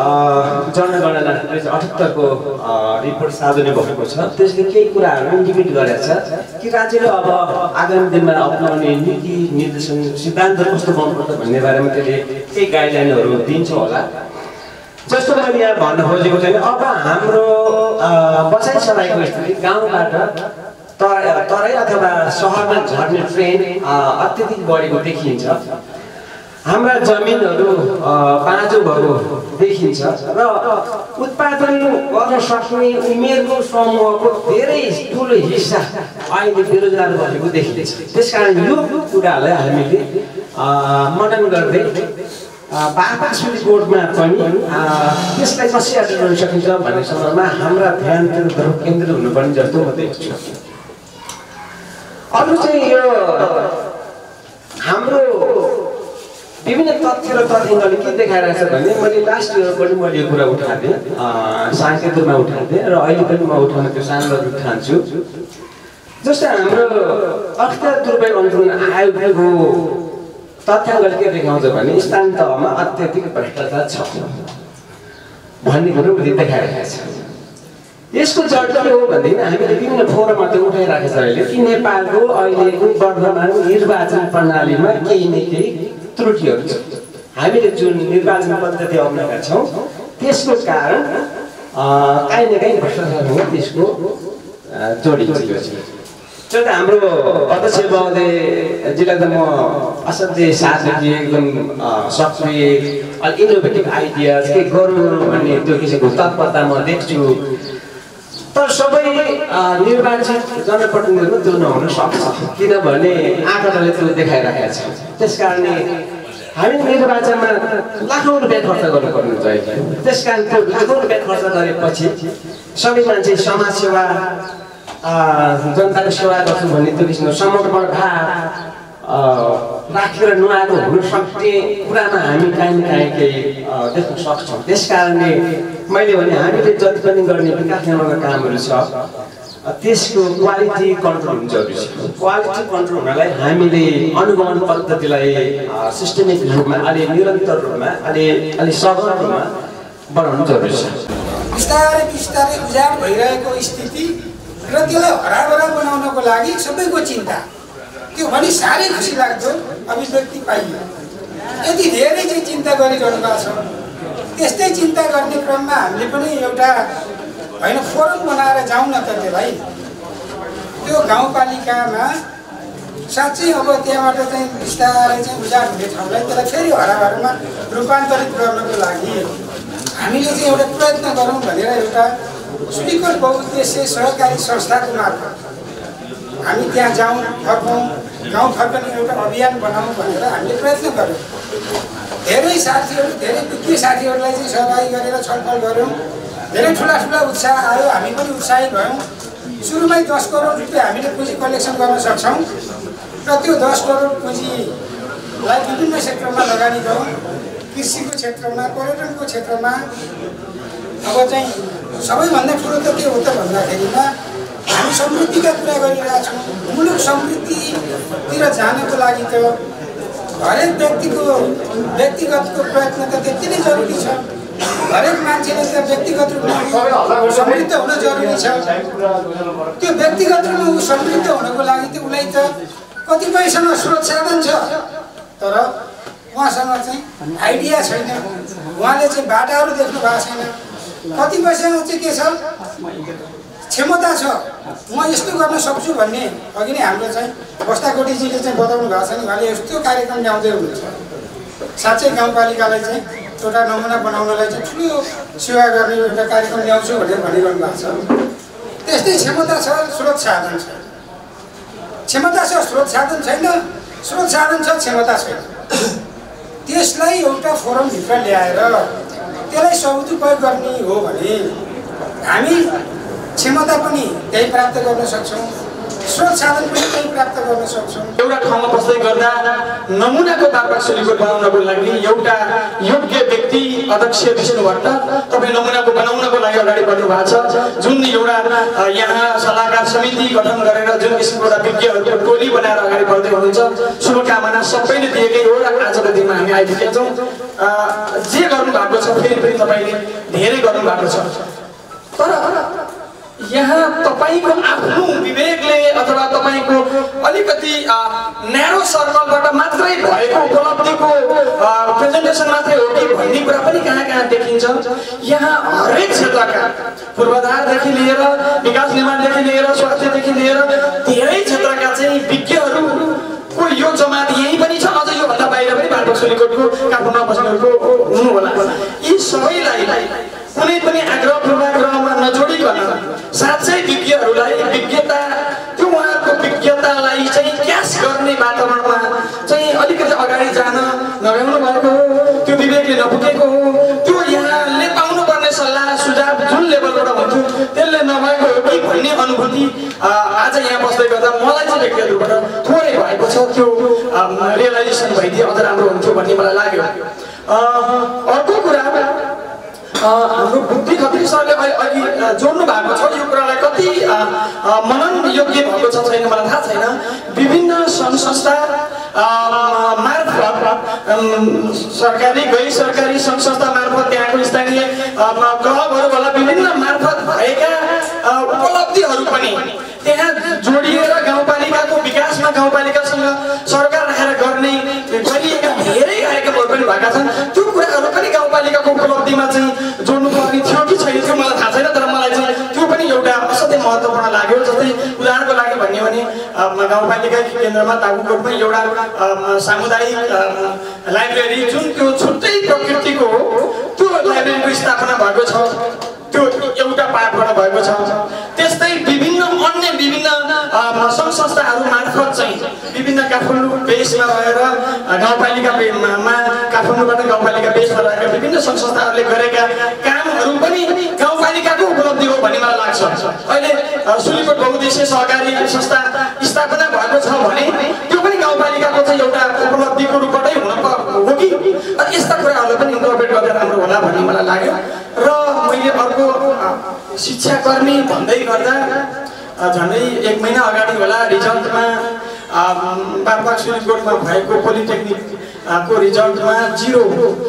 जनगणना 78 को रिपोर्ट सार्वजनिक भएको छ। त्यसले केही कुराहरू इन्डिकेट गरेको छ कि राज्यले अब आगामी दिनमा अपनाउने नीति, निर्देशन, सिद्धान्तहरू कस्तो बनाउनुपर्छ भन्ने बारेमा त्यसले केही गाइडलाइनहरू दिन्छ होला। जस्तो मैले यहाँ भन्न खोजेको चाहिँ अब हाम्रो बसाइसराईको स्थिति गाउँबाट तराई अथवा सहरमा झर्ने ट्रेन अत्यधिक बढेको देखिन्छ। हाम्रा जमिनहरू बाँझो भएको देखिन्छ र उत्पादन गर्न सक्ने उमेरको समूहको धेरै ठुलो हिस्सा अहिले बेरोजगार भएको देखिन्छ। त्यसकारण यो कुरालाई हामीले मनन गर्दै बागपात सुलीकोटमा पनि त्यसलाई कसरी अगाडि बढाउन सकिन्छ भन्ने सन्दर्भमा हाम्रा ध्यान केन्द्रित हुनुपर्ने जस्तो म देख्छु। अरू चाहिँ यो हाम्रो विभिन्न तथ्य र तथ्याङ्कले के देखाइरहेको छ भने मैले लास्ट इयर पनि मैले यो कुरा उठाएको थिएँ, साङ्केतिक रूपमा उठाएको थिएँ र अहिले पनि म उठाउन त्यो सानो रूप ठान्छु। जस्तै हाम्रो अख्तियार दुरुपयोग अनुसन्धान आयोगको तथ्याङ्कले के देखाउँछ भने स्थानीय तहमा अत्यधिक भ्रष्टाचार छ भन्ने कुरो देखाइरहेको छ। यसको जड के हो भनेदेखि हामीले विभिन्न फोरममा त्यो उठाइरहेको छ अहिले कि नेपालको अहिलेको वर्तमान निर्वाचन प्रणालीमा केही न केही त्रुटिहरू छ। हामीले जुन निर्वाचन पद्धति अप्नाएका छौँ त्यसको कारण काहीँ न काहीँ भ्रष्टाचार त्यसको जोडिन्छ। त्यो त हाम्रो अध्यक्ष महोदयजीलाई त म असाध्यै साथ दिएँ, एकदम सक्रिय इनोभेटिभ आइडियाज के गरौँ भन्ने त्यो किसिमको तत्परता म देख्छु। तर सबै निर्वाचित जनप्रतिनिधिहरू त्यो नहुन सक्छ किनभने आँकडाले त्यो देखाइरहेको छ। त्यसकारणले हामी निर्वाचनमा लाखौँ रुपियाँ खर्च गर्नुपर्ने हुन्छ। त्यसकारण त्यो लाखौँ रुपियाँ खर्च गरेपछि सबै मान्छे समाजसेवा, जनताको सेवा गर्छु भन्ने त्यो किसिमको समर्पण भाव राखेर नआएको हुन सक्ने कुरामा हामी काहीँ न काहीँ केही देख्न सक्छौँ। त्यसकारणले मैले भने हामीले जति पनि गर्ने विकास निर्माणका कामहरू छ त्यसको क्वालिटी कन्ट्रोल हुनु जरुरी छ। क्वालिटी कन्ट्रोल हुनलाई हामीले अनुगमन पद्धतिलाई सिस्टमिक रूपमा अलि निरन्तर रूपमा अलि सघन रूपमा बनाउनु जरुरी छ। बिस्तारै बिस्तारै उजाड भइरहेको स्थिति र त्यसलाई हराभरा बनाउनको लागि सबैको चिन्ता, त्यो पनि साह्रै खुसी लाग्दो अभिव्यक्ति पाइयो। यति धेरै चाहिँ चिन्ता गरिरहनु भएको छ। त्यस्तै चिन्ता गर्ने क्रममा हामीले पनि एउटा होइन फोरम बनाएर जाउँ न त। त्यसलाई त्यो गाउँपालिकामा साँच्चै अब त्यहाँबाट चाहिँ बिस्तारै चाहिँ उजाड हुने ठाउँलाई त्यसलाई फेरि हराभरामा रूपान्तरित गर्नको लागि हामीले चाहिँ एउटा प्रयत्न गरौँ भनेर एउटा सुलीकोट बहुउद्देश्य सहकारी संस्थाको मार्फत हामी त्यहाँ जाउँ फर्कौँ, गाउँ फर्कने एउटा अभियान बनाउँ भनेर हामीले प्रयत्न गऱ्यौँ। धेरै साथीहरू, धेरै विज्ञ साथीहरूलाई चाहिँ सहभागी गरेर छलफल गऱ्यौँ। धेरै ठुला उत्साह आयो, हामी पनि उत्साहित भयौँ। सुरुमै 10 करोड रुपियाँ हामीले पुँजी कलेक्सन गर्न सक्छौँ र त्यो 10 करोड पुँजीलाई विभिन्न क्षेत्रमा लगानी गरौँ। कृषिको क्षेत्रमा, पर्यटनको क्षेत्रमा। अब चाहिँ सबैभन्दा ठुलो त के हो त भन्दाखेरिमा हामी समृद्धिका कुरा गरिरहेछौँ। मुलुक समृद्धितिर जानको लागि त हरेक व्यक्तिगतको प्रयत्न त त्यति नै जरुरी छ। हरेक मान्छेले त व्यक्तिगत रूपमा समृद्ध हुन जरुरी छ। त्यो व्यक्तिगत रूपमा ऊ समृद्ध हुनको लागि त उसलाई त कतिपयसँग स्रोत साधन छ, तर उहाँसँग चाहिँ आइडिया छैन, उहाँले चाहिँ बाटाहरू देख्नु भएको छैन। कतिपयसँग चाहिँ के छ, क्षमता छ, म यस्तो गर्न सक्छु भन्ने। अघि नै हाम्रो चाहिँ बस्ताकोटीजीले चाहिँ बताउनु भएको छ नि, उहाँले यस्तो कार्यक्रम ल्याउँदै हुनुहुन्छ। साँच्चै गाउँपालिकालाई चाहिँ एउटा नमुना बनाउनलाई चाहिँ ठुलो सेवा गर्ने एउटा कार्यक्रम ल्याउँछु भनेर भनिरहनु भएको छ। त्यस्तै क्षमता छ, स्रोत साधन छ। क्षमता छ, स्रोत साधन छैन, स्रोत साधन छ, क्षमता छैन। त्यसलाई एउटा फोरमभित्र ल्याएर त्यसलाई सदुपयोग गर्ने हो भने हामी क्षमता पनि त्यही प्राप्त गर्न सक्छौँ, स्रोत साधन पनि त्यही प्राप्त गर्न सक्छौँ। एउटा ठाउँमा बस्दै गर्दा नमुनाको बारबार सुलीकोट बनाउनको लागि एउटा योग्य व्यक्ति अध्यक्ष विष्णु भट्ट तपाईँ नमुनाको बनाउनको लागि अगाडि बढ्नु भएको छ। जुन एउटा यहाँ सल्लाहकार समिति गठन गरेर जुन किसिमको एउटा विज्ञहरूको टोली बनाएर अगाडि बढ्दै हुनुहुन्छ, शुभकामना सबैले दिएकै हो र आजको दिनमा हामी आइपुगेका छौँ। जे गर्नु भएको छ फेरि पनि तपाईँले धेरै गर्नु भएको छ, तर यहाँ तपाईको आफ्नो विवेकले अथवा तपाईको अलिकति न्यारो सर्कलबाट मात्रै भएको उपलब्धिको प्रेजेन्टेसन मात्रै हो कि भन्ने कुरा पनि कहाँ कहाँ देखिन्छ। यहाँ हरेक क्षेत्रका पूर्वाधारदेखि लिएर विकास निर्माणदेखि लिएर स्वास्थ्यदेखि लिएर धेरै क्षेत्रका चाहिँ विज्ञहरूको यो जमात यही पनि छ। अझ योभन्दा बाहिर पनि बालबाग सुलीकोटको काठमाडौँमा बस्नेहरूको हुनुहोला। यी सबैलाई कुनै पनि आग्रह पूर्वाग्रहमा नजोडिकन साँच्चै विज्ञहरूलाई विज्ञता, त्यो उहाँहरूको विज्ञतालाई चाहिँ क्यास गर्ने वातावरणमा चाहिँ अलिकति अगाडि जान नभ्याउनु भएको हो, त्यो विवेकले नपुगेको हो। त्यो यहाँले पाउनुपर्ने सल्लाह सुझाव जुन लेभलबाट हुन्थ्यो त्यसले नभएको हो कि भन्ने अनुभूति आज यहाँ बस्दै गर्दा मलाई चाहिँ व्यक्तिगत रूपबाट थोरै भएको छ। त्यो रियलाइजेसन भइदिए अझ राम्रो हुन्थ्यो भन्ने मलाई लाग्यो। अर्को कुरा, हाम्रो बुद्धि खत्री सरले अघि जोड्नु भएको छ, यो कुरालाई कति मनन योग्य भएको छ छैन मलाई थाहा छैन। विभिन्न सङ्घ संस्था मार्फत, सरकारी गैर सरकारी सङ्घ संस्था मार्फत, त्यहाँको स्थानीय क्लबहरू होला विभिन्न मार्फत भएका उपलब्धिहरू पनि त्यहाँ जोडिएर गाउँपालिकाको विकासमा गाउँपालिकासँग सरकार राखेर गरिएका धेरै कार्यक्रमहरू पनि भएका छन्। त्यो कुराहरू पनि गाउँपालिकाको उपलब्धिमा चाहिँ जोड्नुपर्ने थियो कि छैन थियो मलाई थाहा छैन, तर मलाई चाहिँ त्यो पनि एउटा असाध्यै महत्त्वपूर्ण लाग्यो। जस्तै उदाहरणको लागि भन्यो भने गाउँपालिका केन्द्रमा ताकुकोटमा एउटा सामुदायिक लाइब्रेरी जुन त्यो छुट्टै प्रकृतिको हो, त्यो लाइब्रेरीको स्थापना भएको छ, त्यो एउटा पार्टबाट भएको छ। त्यस्तै विभिन्न सङ्घ संस्थाहरू मार्फत चाहिँ विभिन्न काठमाडौँ बेसमा रहेर गाउँपालिकामा काठमाडौँबाट गाउँपालिका बेसमा रहेका विभिन्न सङ्घ संस्थाहरूले गरेका कामहरू पनि गाउँपालिकाको उपलब्धि हो भन्ने मलाई लाग्छ। अहिले सुलीकोट बहुउद्देश्य सहकारी संस्था स्थापना भएको छ भने त्यो पनि गाउँपालिकाको चाहिँ एउटा उपलब्धिको रूपबाटै हुन हो कि यस्ता कुराहरूलाई पनि इन्कर्पोरेट गर्दा राम्रो होला भन्ने मलाई लाग्यो। र मैले अर्को शिक्षाकर्मी भन्दै गर्दा झन्डै 1 महिना अगाडि होला रिजल्टमा बालबाग सुलीकोटमा भएको पोलिटेक्निकको रिजल्टमा 0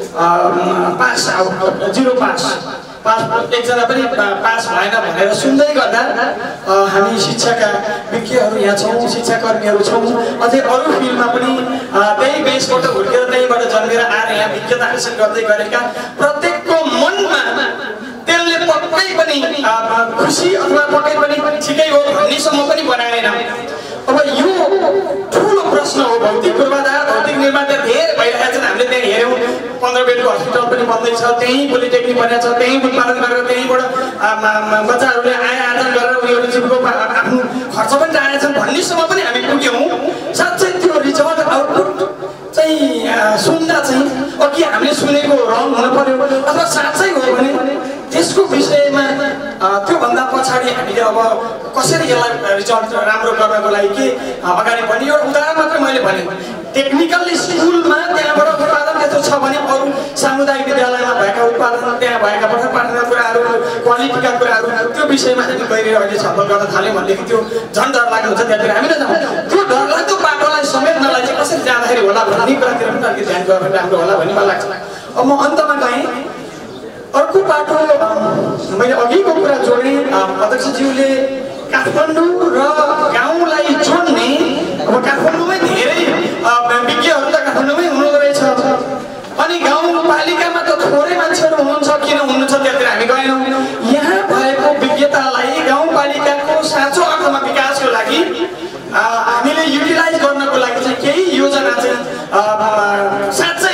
पास एकजना पनि पास भएन भनेर सुन्दै गर्दा हामी शिक्षाका विज्ञहरू यहाँ छौँ, शिक्षाकर्मीहरू छौँ, अझै अरू फिल्डमा पनि त्यही बेसबाट हुर्केर त्यहीबाट जन्मेर आएर यहाँ विज्ञता हासिल गर्दै गरेका प्रत्येकको मनमा त्यसले पक्कै पनि खुसी अथवा पक्कै पनि ठिकै हो भन्नेसम्म पनि बनाएन। अब यो ठुलो प्रश्न हो। भौतिक पूर्वाधार, भौतिक निर्माण धेरै भइरहेको छ। हामीले त्यहाँ हेऱ्यौँ 15 बेडको हस्पिटल पनि बन्दैछ, त्यहीँ पोलिटेक्निक बनेको छ, त्यहीँ उत्पादन गरेर त्यहीँबाट बच्चाहरूले आय आर्जन गरेर उनीहरू जीवको आफ्नो खर्च पनि जानेछन् भन्नेसम्म पनि हामी पुग्यौँ। साँच्चै त्यो रिजल्ट आउटपुट चाहिँ सुन्दा चाहिँ अघि हामीले सुनेको रङ हुनु पर्यो अथवा साँच्चै हो भने त्यसको विषयमा त्योभन्दा पछाडि हामीले अब कसरी यसलाई रिजल्ट राम्रो गर्नको लागि के अगाडि बढ्ने एउटा उदाहरण मात्र मैले भने टेक्निकल स्कुलमा त्यहाँबाट उत्पादन यस्तो छ भने अरू सामुदायिक विद्यालयमा भएका उत्पादन त्यहाँ भएका पठन कुराहरू क्वालिटीका कुराहरू त्यो विषयमा हामी गएर अहिले छलफल गर्न थाल्यौँ भनेदेखि त्यो झन् डर लाग्नु हुन्छ। त्यहाँतिर हामीले त्यो डरलाग्दो बाटोलाई समेट्नलाई चाहिँ कसरी जाँदाखेरि होला भन्ने कुरातिर पनि अलिकति ध्यान गर्नु राम्रो होला भन्ने मलाई लाग्छ। अब म अन्तमा गएँ अर्को बाटो मैले अघिको कुरा जोडेँ। अध्यक्षज्यूले काठमाडौँ र गाउँलाई जोड्ने अब काठमाडौँमै धेरै विज्ञहरू त काठमाडौँमै हुनुहुँदो रहेछ अनि गाउँपालिकामा त थोरै मान्छेहरू हुनुहुन्छ किन हुनुहुन्छ त्यतिर हामी गएनौँ। यहाँ भएको विज्ञतालाई गाउँपालिकाको साँचो अर्थमा विकासको लागि हामीले युटिलाइज गर्नको लागि चाहिँ केही योजना चाहिँ साँच्चै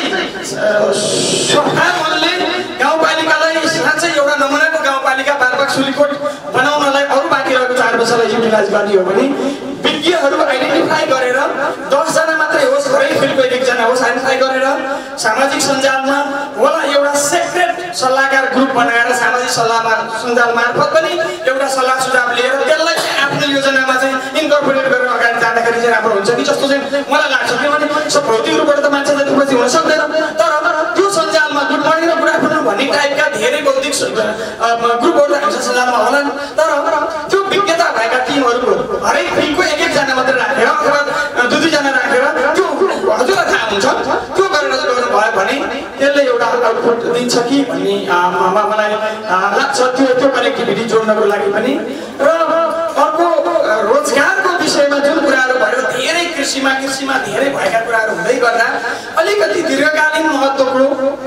सरकारले गाउँपालिकालाई साँच्चै एउटा नमुनाको गाउँपालिका बारबाग सुलीकोट बनाउनलाई अरू बाँकी रहेको 4 वर्षलाई युटिलाइज गर्ने हो भने विज्ञहरू आइडेन्टिफाई गरेर 10 जना मात्रै होस् हरेक फिल्डको 1 जना होस् आइडेन्टिफाई गरेर सामाजिक सञ्जालमा होला एउटा सेक्रेट सल्लाहकार ग्रुप बनाएर सामाजिक सञ्जाल मार्फत पनि एउटा सल्लाह सुझाव लिएर त्यसलाई चाहिँ आफ्नो योजनामा चाहिँ इन्कर्पोरेट गरेर अगाडि जाँदाखेरि चाहिँ राम्रो हुन्छ कि जस्तो चाहिँ मलाई लाग्छ। किनभने भौतिक रूपबाट त मान्छे जति पछि हुन सक्दैन तर त्यो सञ्जालमा गुड मर्निङ र गुड आफ्टरनुन भन्ने टाइपका धेरै बौद्धिक ग्रुपहरू हामीसँग सञ्जालमा होलान् तर त्यो विज्ञता भएका टिमहरूको हरेक फिल्डको 1 जना मात्रै राखेर अथवा 2 जना राखेर त्यो हजुरलाई थाहा हुन्छ त्यो गरेर गर्नु भयो भने त्यसले एउटा आउटपुट दिन्छ कि भन्ने मलाई लाग्छ। त्यो कनेक्टिभिटी जोड्नको लागि पनि र अर्को रोजगारको विषयमा जुन कुराहरू भयो धेरै कृषिमा धेरै भएका कुराहरू हुँदै गर्दा अलिकति दीर्घकालीन महत्त्वको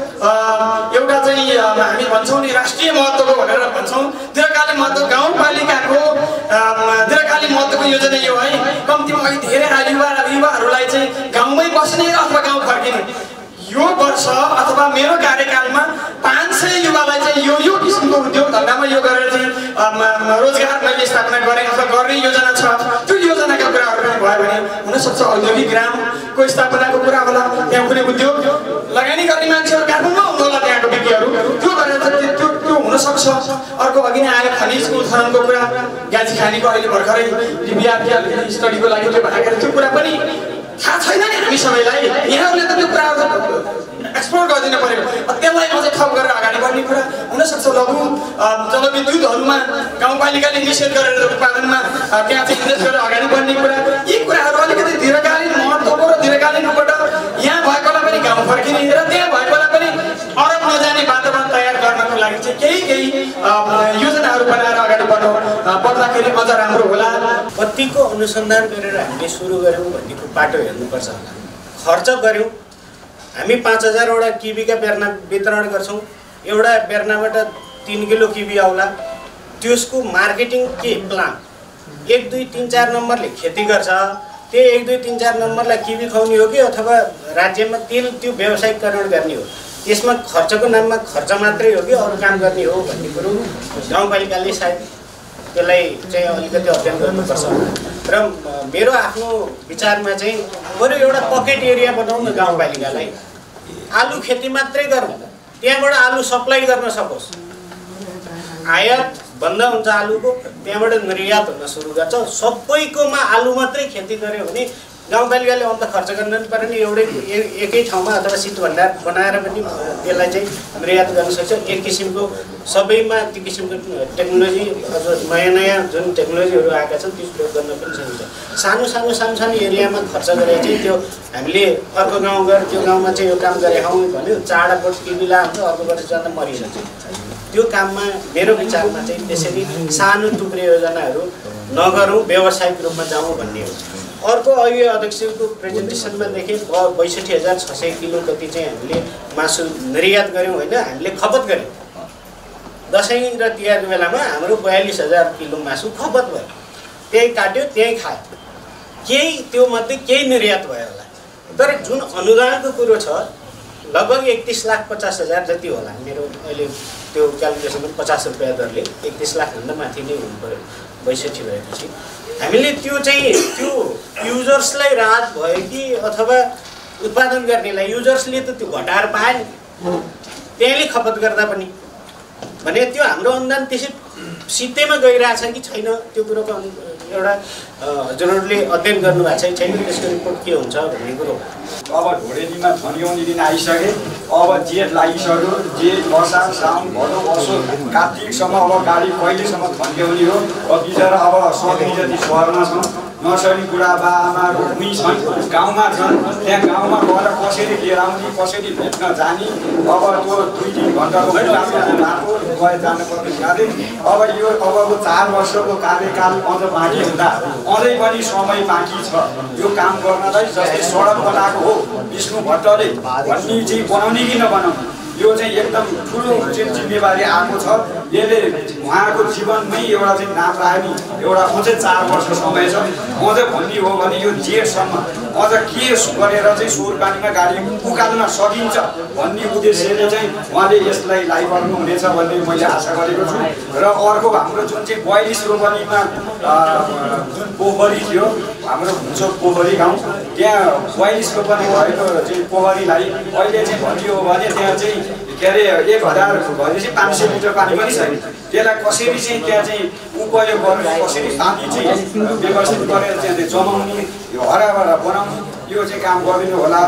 एउटा चाहिँ हामी भन्छौँ नि राष्ट्रिय महत्त्वको भनेर भन्छौँ दीर्घकालीन महत्त्व गाउँपालिकाको दीर्घकालीन महत्त्वको योजना यो है कम्तीमा अहिले धेरै युवाहरूलाई चाहिँ गाउँमै बस्ने अथवा गाउँ फर्किने यो वर्ष अथवा मेरो कार्यकालमा 500 युवालाई चाहिँ यो किसिमको उद्योग धन्दामा यो गरेर चाहिँ रोजगार मैले स्थापना गरेँ अथवा गर्ने योजना छ। त्यो योजनाका कुराहरू पनि भयो भने हुनसक्छ औद्योगिक ग्रामको स्थापनाको कुरा होला त्यहाँ कुनै उद्योग लगानी गर्ने मान्छेहरू काठमाडौँमा हुनु होला त्यहाँको विज्ञहरू त्यो गरेर चाहिँ त्यो हुनसक्छ। अर्को अघि नै आयो खनिजको उत्खननको कुरा ग्याजी खानीको अहिले भर्खरै बिहार स्टडीको लागि त्यो भनेको त्यो कुरा पनि थाहा छैन नि हामी सबैलाई यहाँहरूले त त्यो कुराहरू एक्सप्लोर गरिदिनु पर्यो त्यसलाई अझै थप गरेर अगाडि बढ्ने कुरा हुनसक्छ। लघु जलविद्युतहरूमा गाउँपालिकाले निषेध गरेर उत्पादनमा त्यहाँ चाहिँ इन्भेस्ट गरेर अगाडि बढ्ने कुरा यी कुराहरू अलिकति दीर्घकालीन महत्त्वको र दीर्घकालीन रूपबाट यहाँ भएकोलाई पनि गाउँ फर्किने र त्यहाँ भएकोलाई पनि अरब नजाने वातावरण तयार गर्नको लागि चाहिँ केही योजनाहरू बनाएर अगाडि बढ्दाखेरि अझ राम्रो होला। कतिको अनुसन्धान गरेर हामीले सुरु गऱ्यौँ भन्नेको बाटो हेर्नुपर्छ होला। खर्च गऱ्यौँ हामी 5000 वटा किबीका बेर्ना वितरण गर्छौँ एउटा बेर्नाबाट 3 किलो किबी आउला त्यसको मार्केटिङ के प्लान 1 2 3 4 नम्बरले खेती गर्छ त्यो 1 2 3 4 नम्बरलाई किबी खुवाउने हो कि अथवा राज्यमा त्यो व्यावसायिकरण गर्ने हो त्यसमा खर्चको नाममा खर्च मात्रै हो कि अरू काम गर्ने हो भन्ने कुरो गाउँपालिकाले सायद त्यसलाई चाहिँ अलिकति अध्ययन गर्नुपर्छ र मेरो आफ्नो विचारमा चाहिँ बरु एउटा पकेट एरिया बनाउँ न गाउँपालिकालाई आलु खेती मात्रै गरौँ त्यहाँबाट आलु सप्लाई गर्न सकोस् आयात बन्द हुन्छ आलुको त्यहाँबाट निर्यात हुन सुरु गर्छ सबैकोमा आलु मात्रै खेती गर्यो भने गाउँपालिकाले अन्त खर्च गर्न पनि परेन एकै ठाउँमा अथवा शीत भण्डार बनाएर पनि त्यसलाई चाहिँ निर्यात गर्न सक्छ। एक किसिमको सबैमा त्यो किसिमको टेक्नोलोजी नयाँ जुन टेक्नोलोजीहरू आएका छन् त्यो प्रयोग गर्न पनि सकिन्छ। सानो एरियामा खर्च गरेर चाहिँ त्यो हामीले अर्को गाउँ गएर त्यो गाउँमा चाहिँ यो काम गरे हौँ भन्यो चाडा किबिला हुन्छ अर्को वर्ष जाँदा मरिसक्छ। त्यो काममा मेरो विचारमा चाहिँ त्यसरी सानो टुक्रे योजनाहरू नगरौँ व्यावसायिक रूपमा जाउँ भन्ने हो। अर्को अहिले अध्यक्षको प्रेजेन्टेसनमा देखेँ 62,600 किलो कति चाहिँ हामीले मासु निर्यात गऱ्यौँ होइन हामीले खपत गऱ्यौँ दसैँ र तिहारको बेलामा हाम्रो 42,000 किलो मासु खपत भयो त्यही काट्यो त्यही खायो केही त्यो मध्ये केही निर्यात भयो होला तर जुन अनुदानको कुरो छ लगभग 31,50,000 जति होला मेरो अहिले त्यो क्यालकुलेसन 50 रुपियाँ दरले 31 लाखभन्दा माथि नै हुनु पर्यो 62 भएपछि हामीले त्यो चाहिँ त्यो युजर्सलाई राहत भयो कि अथवा उत्पादन गर्नेलाई युजर्सले त त्यो घटाएर पाए नि त्यहीले खपत गर्दा पनि भने त्यो हाम्रो अनुदान त्यसै सिधैमा गइरहेछ कि छैन त्यो कुरोको एउटा हजुरहरूले अध्ययन गर्नुभएको छैन त्यसको रिपोर्ट के हुन्छ भन्ने कुरो अब ढोडेलीमा धन्यौनी दिन आइसके अब जेठ लागिसक्यो जेठ असार साउन भदौ असोज कार्तिकसम्म अब गाडी कहिलेसम्म धन्यौनी हो अब बिचरा अब सक्ने जति सहरमा छौँ नसक्ने बुढाबा आमाहरू उनी छन् गाउँमा छन् त्यहाँ गाउँमा गएर कसरी लिएर आउने कसरी भेट्न जाने अब त्यो 2-3 घन्टाको बाटो गएर जानुपर्ने हुनाले अब यो अबको 4 वर्षको कार्यकाल अझ बाँकी हुँदा अझै पनि समय बाँकी छ यो काम गर्नलाई जस्तै सडक बनाएको हो विष्णु भट्टले भन्ने चाहिँ बनाउने कि नबनाउने यो चाहिँ एकदम ठुलो चाहिँ जिम्मेवारी आएको छ यसले उहाँको जीवनमै एउटा चाहिँ नाम राख्ने एउटा अझै 4 वर्ष समय छ अझै भन्ने हो भने यो जेठसम्म अझ के गरेर चाहिँ सोरपानीमा गाडी उकाल्न सकिन्छ भन्ने उद्देश्यले चाहिँ उहाँले यसलाई लाइपर्नु हुनेछ भन्ने मैले आशा गरेको छु र अर्को हाम्रो जुन चाहिँ 42 रोपनीमा जुन पोखरी थियो हाम्रो हुन्छ पोखरी गाउँ त्यहाँ 42 रोपनी भएको चाहिँ पोखरीलाई अहिले चाहिँ भनियो भने त्यहाँ चाहिँ के अरे 1000 भनेपछि 500 लिटर पानी पनि छैन त्यसलाई कसरी चाहिँ त्यहाँ चाहिँ उपयोग गर्नु कसरी पानी चाहिँ व्यवस्थित गरेर त्यहाँ जमाउने हराभरा बनाउने यो चाहिँ काम गरिदिनु होला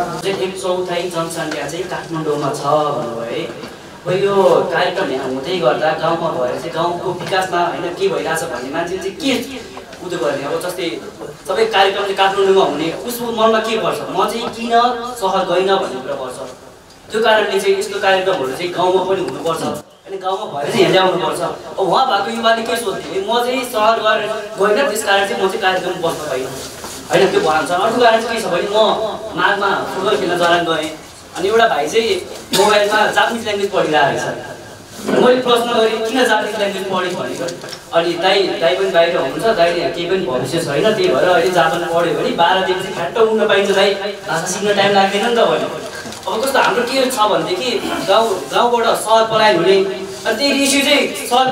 1/4 जनसङ्ख्या चाहिँ काठमाडौँमा छ भन्नुभयो है अब यो कार्यक्रम यहाँ हुँदै गर्दा गाउँमा भएर चाहिँ गाउँको विकासमा होइन के भइरहेछ भन्ने मान्छे चाहिँ के उयो गर्ने अब जस्तै सबै कार्यक्रम चाहिँ काठमाडौँमा हुने उसको मनमा के पर्छ म चाहिँ किन सहर गइनँ भन्ने कुरा पर्छ त्यो कारणले चाहिँ यस्तो कार्यक्रमहरू चाहिँ गाउँमा पनि हुनुपर्छ अनि गाउँमा भएर चाहिँ यहाँ ल्याउनुपर्छ अब उहाँ भएको युवाले के सोध्थे म चाहिँ सहर गएर गइनँ त्यस कारण चाहिँ म चाहिँ कार्यक्रम बस्न पाइनँ होइन त्यो भन्छ अर्को कारण चाहिँ के छ भने म माघमा फुटबल खेल्न जरान गएँ अनि एउटा भाइ चाहिँ मोबाइलमा जापानिज ल्याङ्ग्वेज पढिरहेको छ मैले प्रश्न गरेँ किन जापानिज ल्याङ्ग्वेज पढेँ भनेको अनि दाइ पनि बाहिर हुनुहुन्छ दाइले केही पनि भविष्य छैन त्यही भएर अहिले जापान पढ्यो भने 12 दिन चाहिँ ठ्याट्ट उड्न पाइन्छ दाइ भाषा सिक्न टाइम लाग्दैन नि त भने अब कस्तो हाम्रो के छ भनेदेखि गाउँबाट सहर पलायन हुने अनि त्यही इस्यु चाहिँ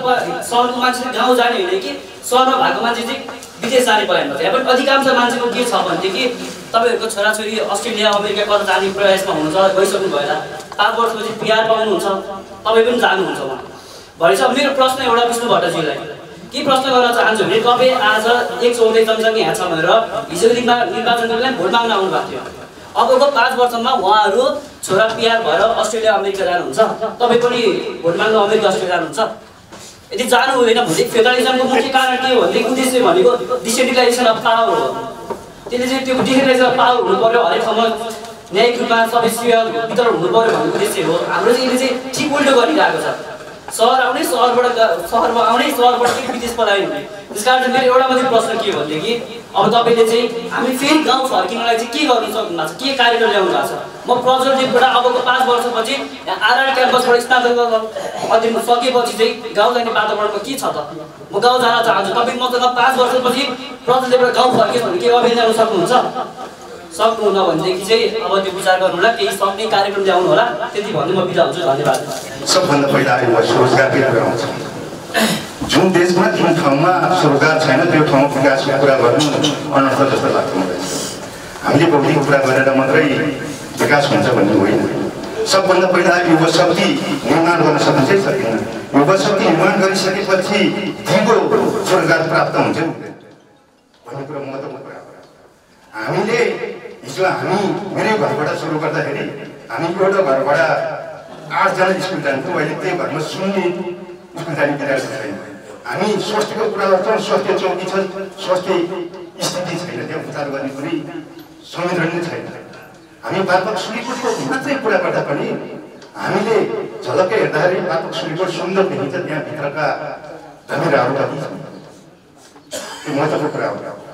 सहरको मान्छे गाउँ जाने हुने कि सहरमा भएको मान्छे चाहिँ विदेश जाने पलायन भन्छ यहाँ पनि अधिकांश मान्छेको के छ भनेदेखि तपाईँहरूको छोराछोरी अस्ट्रेलिया अमेरिका कता जाने प्रयासमा हुनुहुन्छ गइसक्नु भयो 5 वर्षपछि PR पाउनुहुन्छ तपाईँ पनि जानुहुन्छ उहाँ भनेपछि अब मेरो प्रश्न एउटा विष्णु भट्टजीलाई के प्रश्न गर्न चाहन्छु भने तपाईँ आज 1/4 जनसङ्ख्या यहाँ छ भनेर हिजोको दिनमा निर्वाचनको लागि भोट माग्न आउनु भएको थियो अबको 5 वर्षमा उहाँहरू छोरा PR भएर अस्ट्रेलिया अमेरिका जानुहुन्छ तपाईँ पनि भोट माग्न अमेरिका अस्ट्रेलिया जानुहुन्छ यदि जानु हुँदैन भने फेडरलिजमको मुख्य कारण के हो भने उद्देश्य भनेको डिसेन्ट्रलाइजेसन अफ पावर हो त्यसले चाहिँ त्यो डिसेन्ट्रलाइजेसन अफ पावर हुनु पर्यो हरेक ठाउँमा न्यायिक रूपमा सबै सेवा वितरण हुनु पर्यो भन्ने उद्देश्य हो हाम्रो चाहिँ यसले चाहिँ ठिक उल्टो गरिरहेको छ सहर आउने सहरमा आउने सहरबाट फेरि विदेश पलायन हुने त्यस कारण मेरो एउटा मात्रै प्रश्न के हो भनेदेखि अब तपाईँले चाहिँ हामी फेरि गाउँ फर्किनलाई चाहिँ के गर्नु सक्नु भएको छ के कार्यक्रम ल्याउनु भएको छ म प्रज्वलजीबाट अबको 5 वर्षपछि RR क्याम्पसबाट स्नातक अध्ययन सकेपछि चाहिँ गाउँ जाने वातावरणमा के छ त म गाउँ जान चाहन्छु तपाईँ मसँग 5 वर्षपछि प्रज्वलजीबाट गाउँ फर्कियो भने के अभियान ल्याउन सक्नुहुन्छ सक्नुहुन्न भनेदेखि चाहिँ अब त्यो विचार गर्नु होला केही सक्ने कार्यक्रम ल्याउनु होला त्यति भन्दै म बिदा हुन्छु धन्यवाद सबभन्दा पहिला रोजगारकै कुरा आउँछ जुन देशमा जुन ठाउँमा रोजगार छैन त्यो ठाउँमा विकासको कुरा गर्नु अनर्थ जस्तो लाग्छ मलाई हामीले भौतिक कुरा गरेर मात्रै विकास हुन्छ भन्ने होइन सबभन्दा पहिला युवाशक्ति निर्माण गर्न सकिन्छ सकिन्न युवाशक्ति निर्माण गरिसकेपछि दिगो रोजगार प्राप्त हुन्छ भन्ने कुरा महत्त्वपूर्ण कुरा हामीले हिजो हामी मेरै घरबाट सुरु गर्दाखेरि हामी एउटा घरबाट 8 जना स्कुल जान्थ्यौँ अहिले त्यो घरमा 0 स्कुल जाने विद्यार्थी छैन हामी स्वास्थ्यको कुरा गर्छौँ स्वास्थ्य चौकी छ स्वास्थ्य स्थिति छैन त्यहाँ उपचार गर्ने कुनै संयन्त्र नै छैन हामी व्यापक सुलीकोटको मात्रै कुरा गर्दा पनि हामीले झलक्कै हेर्दाखेरि व्यापक सुलीकोट सुन्दर देखिन्छ त्यहाँभित्रका धमिराहरू कति छन् त्यो महत्त्वपूर्ण कुरा हो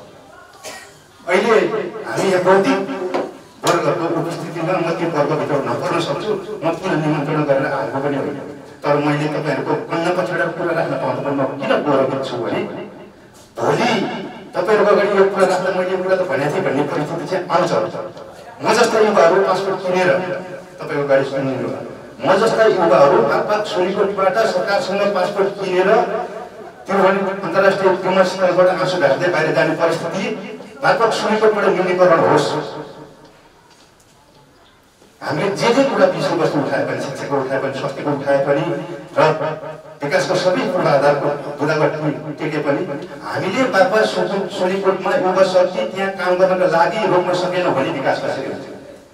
अहिले हामी यहाँ बौद्धिक वर्गको उपस्थितिमा म त्यो वर्गभित्र नपर्न सक्छु म पुनः निमन्त्रण गरेर आएको पनि होइन तर मैले तपाईँहरूको कन्न पछाडिको कुरा राख्न पाउँदा पनि म किन गौरवित छु भने भोलि तपाईँहरूको अगाडि यो कुरा राख्दा मैले यो कुरा त भनेको थिएँ भन्ने परिस्थिति चाहिँ आउँछ। म जस्ता युवाहरू पासपोर्ट किनेर तपाईँको अगाडि सुनिदिनु, म जस्ता युवाहरू बागबाग सोलीकोटबाट सरकारसँग पासपोर्ट किनेर त्यो भने अन्तर्राष्ट्रिय विमर्शनबाट आँसु ढाक्दै बाहिर जाने परिस्थिति बागबाग सोलीकोटबाट न्यूनीकरण होस्। हामीले जे कुरा विषयवस्तु उठाए पनि, शिक्षाको उठाए पनि, स्वास्थ्यको उठाए पनि र विकासको सबै पूर्वाधारको बुदाबाट टेके पनि हामीले बागबाग सोलीकोटमा युवा शक्ति त्यहाँ काम गर्नको लागि रोक्न सकेनौँ भने विकास कसरी हुन्छ?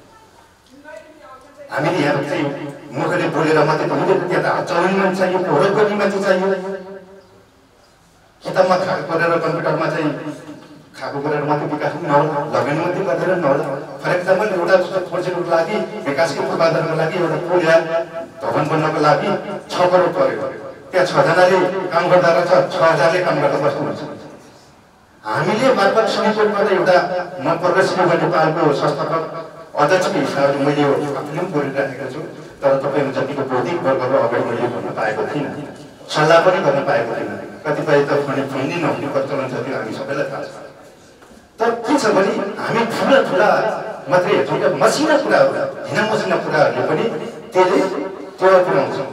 हामीले यहाँ चाहिँ मुखले बोलेर मात्रै त हुँदैन, त्यहाँ त चलाउने मान्छे चाहियो, प्रयोग गर्ने मान्छे चाहियो। किताबमा गरेर कम्प्युटरमा चाहिँ खाएको गरेर मात्रै विकास पनि नहोला, लगानी मात्रै गरेर नहोला। फर इक्जाम्पल एउटा प्रोजेक्टको लागि विकासको पूर्वाधारको लागि एउटा पुल या भवन बन्नको लागि 6 करोड पर्यो। त्यहाँ 6 जनाले काम गर्दा रहेछ, 6,000ले काम गर्दा बस्नुहुन्छ। हामीले बागबाग सोलीकोटबाट एउटा म प्रगतिशील युवा नेपालको संस्थापक अध्यक्षको हिसाबले मैले यो आफूले पनि बोलिराखेको छु, तर तपाईँहरू जतिको बौद्धिक वर्गहरू अगाडि मैले भन्न पाएको थिइनँ, सल्लाह पनि गर्न पाएको थिइनँ। कतिपय त फन्डी नहुने प्रचलन छ, त्यो हामी सबैलाई थाहा छ। तर के छ भने हामी ठुला मात्रै हेर्छौँ, मसिना कुराहरू, हिना मसिना कुराहरूले पनि त्यसले टेवा पुऱ्याउँछौँ।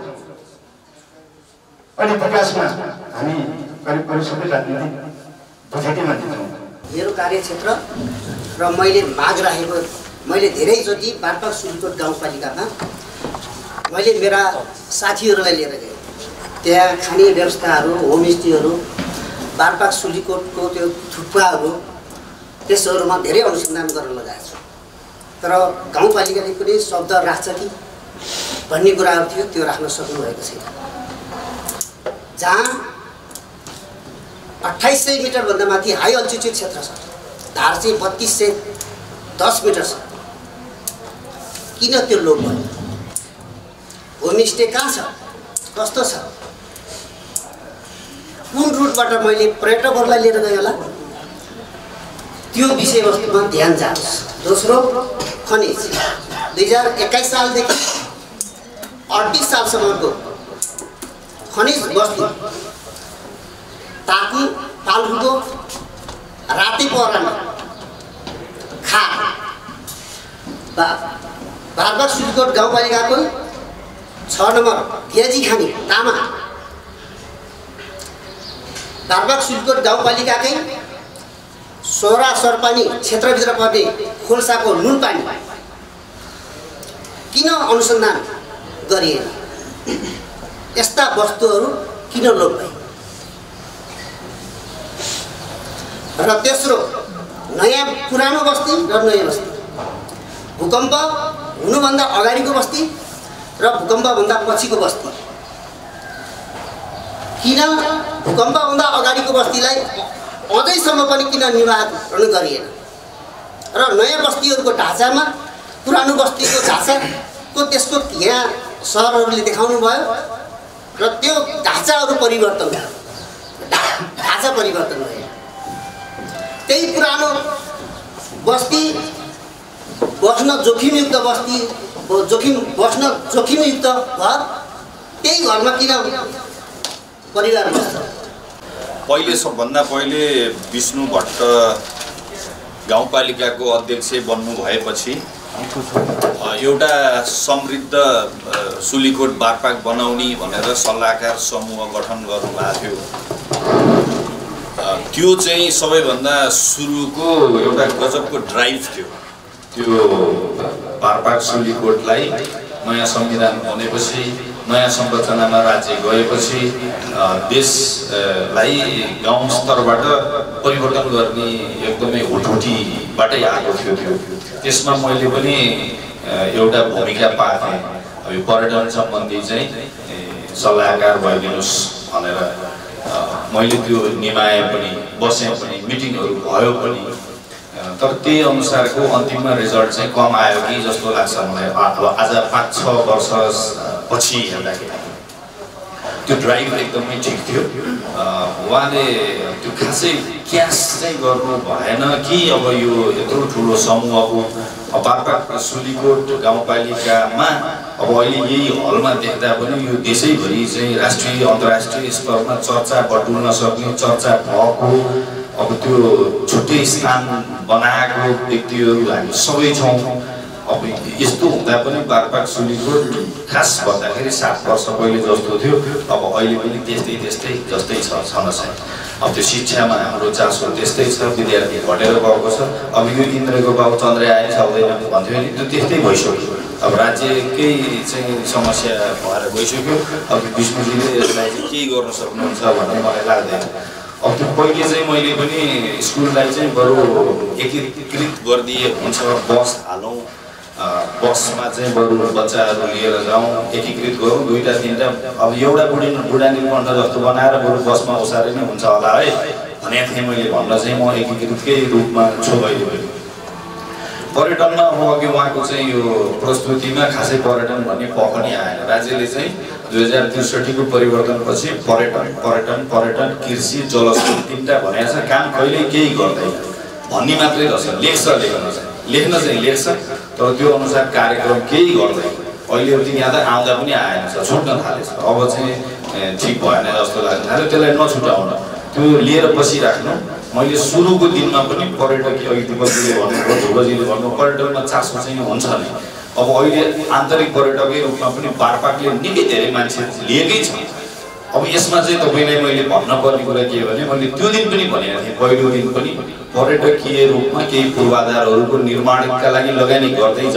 अनि विकासमा हामी करिब सबै राजनीतिक बुझेकै मान्छे छौँ। मेरो कार्यक्षेत्र र मैले माग राखेको, मैले धेरैचोटि बागबाग सोलीकोट गाउँपालिकामा मैले मेरा साथीहरूलाई लिएर गएँ। त्यहाँ खाने व्यवस्थाहरू, होमस्टेहरू, बागबाग सोलीकोटको त्यो थुक्पाहरू, त्यसहरूमा धेरै अनुसन्धान गर्न लगाएको छु। तर गाउँपालिकाले कुनै शब्द राख्छ कि भन्ने कुराहरू थियो, त्यो राख्न सक्नुभएको छैन। जहाँ 2800 मिटरभन्दा माथि हाई अल्टिट्युड क्षेत्र छ, धार चाहिँ 3210 मिटर छ, किन त्यो लोप भयो? होमस्टे कहाँ छ, कस्तो छ, कुन रुटबाट मैले पर्यटकहरूलाई लिएर गएँ होला, त्यो विषयवस्तुमा ध्यान जाओस्। दोस्रो, खनिज 2021 सालदेखि 38 सालसम्मको खनिज बस्ती ताकु पाल्गुको राति पहरामा खा बागबाग सोलीकोट गाउँपालिकाको 6 नम्बर गेजी खानी तामा, बागबाग सोलीकोट गाउँपालिकाकै सोरा सरपानी क्षेत्रभित्र पर्ने खोल्साको नुन पानी किन अनुसन्धान गरिएन? यस्ता वस्तुहरू किन लोप भए? र तेस्रो, नयाँ पुरानो बस्ती र नयाँ बस्ती, भूकम्प हुनुभन्दा अगाडिको बस्ती र भूकम्पभन्दा पछिको बस्ती, किन भूकम्पभन्दा अगाडिको बस्तीलाई अझैसम्म पनि किन निर्माण गरिएन? र नयाँ बस्तीहरूको ढाँचामा पुरानो बस्तीको ढाँचाको त्यसको यहाँ सहरहरूले देखाउनु भयो र त्यो ढाँचाहरू परिवर्तन भयो, ढाँचा परिवर्तन भयो। त्यही पुरानो बस्ती बस्न जोखिमयुक्त बस्ती, बस्न जोखिमयुक्त घर, त्यही घरमा किन परिवार बस्छ? पहिले सबभन्दा पहिले विष्णु भट्ट गाउँपालिकाको अध्यक्ष बन्नु भएपछि एउटा समृद्ध सोलीकोट बागबाग बनाउने भनेर सल्लाहकार समूह गठन गर्नुभएको थियो। त्यो चाहिँ सबैभन्दा सुरुको एउटा गजबको ड्राइभ थियो। त्यो बागबाग सोलीकोटलाई नयाँ संविधान बनेपछि, नयाँ संरचनामा राज्य गएपछि देशलाई गाउँ स्तरबाट परिवर्तन गर्ने एकदमै हुटहुटीबाटै आएको थियो। त्यसमा मैले पनि एउटा भूमिका पाएँ। अब पर्यटन सम्बन्धी चाहिँ सल्लाहकार भइदिनुहोस् भनेर मैले त्यो निमाएँ पनि, बसेँ पनि, मिटिङहरू भयो पनि। तर त्यही अनुसारको अन्तिममा रिजल्ट चाहिँ कम आयो कि जस्तो लाग्छ मलाई। अब आज 5-6 वर्ष पछि हेर्दाखेरि त्यो ड्राइभ एकदमै ठिक थियो। उहाँले त्यो खासै क्यास चाहिँ गर्नु भएन कि अब यो यत्रो ठुलो समूहको बागबाग सोलीकोट गाउँपालिकामा अब अहिले यही हलमा देख्दा पनि यो देशैभरि चाहिँ राष्ट्रिय अन्तर्राष्ट्रिय स्तरमा चर्चा बटुल्न सक्ने, चर्चा भएको अब त्यो छुट्टै स्थान बनाएको व्यक्तिहरू हामी सबै छौँ। अब यस्तो हुँदा पनि बारपाक सुलीकोट खास भन्दाखेरि 7 वर्ष पहिले जस्तो थियो अब अहिले पनि त्यस्तै जस्तै छन छैन। अब त्यो शिक्षामा हाम्रो चासो त्यस्तै छ, विद्यार्थी घटेर गएको छ। अब यो इन्द्रको बाउ चन्द्र आए सक्दैन भन्थ्यो नि, त्यो त्यस्तै भइसक्यो। अब राज्यकै चाहिँ समस्या भएर गइसक्यो। अब विष्णुजीले यसलाई चाहिँ केही गर्न सक्नुहुन्छ भन्ने मलाई लाग्दैन। अब त्यो पहिले चाहिँ मैले पनि स्कुललाई चाहिँ बरु एकीकृत गरिदिए हुन्छ, बस हालौँ, बसमा चाहिँ बरु बच्चाहरू लिएर जाउँ, एकीकृत गरौँ, 2-3टा। अब एउटा बुढा निर्बन्ध जस्तो बनाएर बरु बसमा ओसारे नै हुन्छ होला है भनेको थिएँ मैले। भन्न चाहिँ म एकीकृतकै रूपमा छु अहिले। पर्यटनमा अब अघि उहाँको चाहिँ यो प्रस्तुतिमा खासै पर्यटन भन्ने पख नै आएन। राज्यले चाहिँ 2063 को परिवर्तनपछि पर्यटन कृषि जलस्रोत 3टा भनेको छ। काम कहिले केही गर्दैन भन्ने मात्रै रहेछ। लेख्न चाहिँ लेख्छ तर त्यो अनुसार कार्यक्रम केही गर्दैन। अहिले अब यहाँ त आउँदा पनि आएन छ, छुट्न थालेछ। अब चाहिँ ठिक भएन जस्तो लाग्छ। त्यसलाई नछुटाउन, त्यो लिएर बसिराख्नु। मैले सुरुको दिनमा पनि पर्यटकीय अघि दिपकजीले भन्नुभयो, ध्रुवजीले भन्नुभयो, पर्यटनमा चासो चाहिँ हुन्छ नै। अब अहिले आन्तरिक पर्यटकै रूपमा पनि बारपाकले निकै धेरै मान्छे लिएकै छ। अब यसमा चाहिँ तपाईँलाई मैले भन्नुपर्ने कुरा के भने मैले त्यो दिन पनि भनेको थिएँ, पहिलो दिन पनि पर्यटकीय रूपमा केही पूर्वाधारहरूको निर्माणका लागि लगानी गर्दै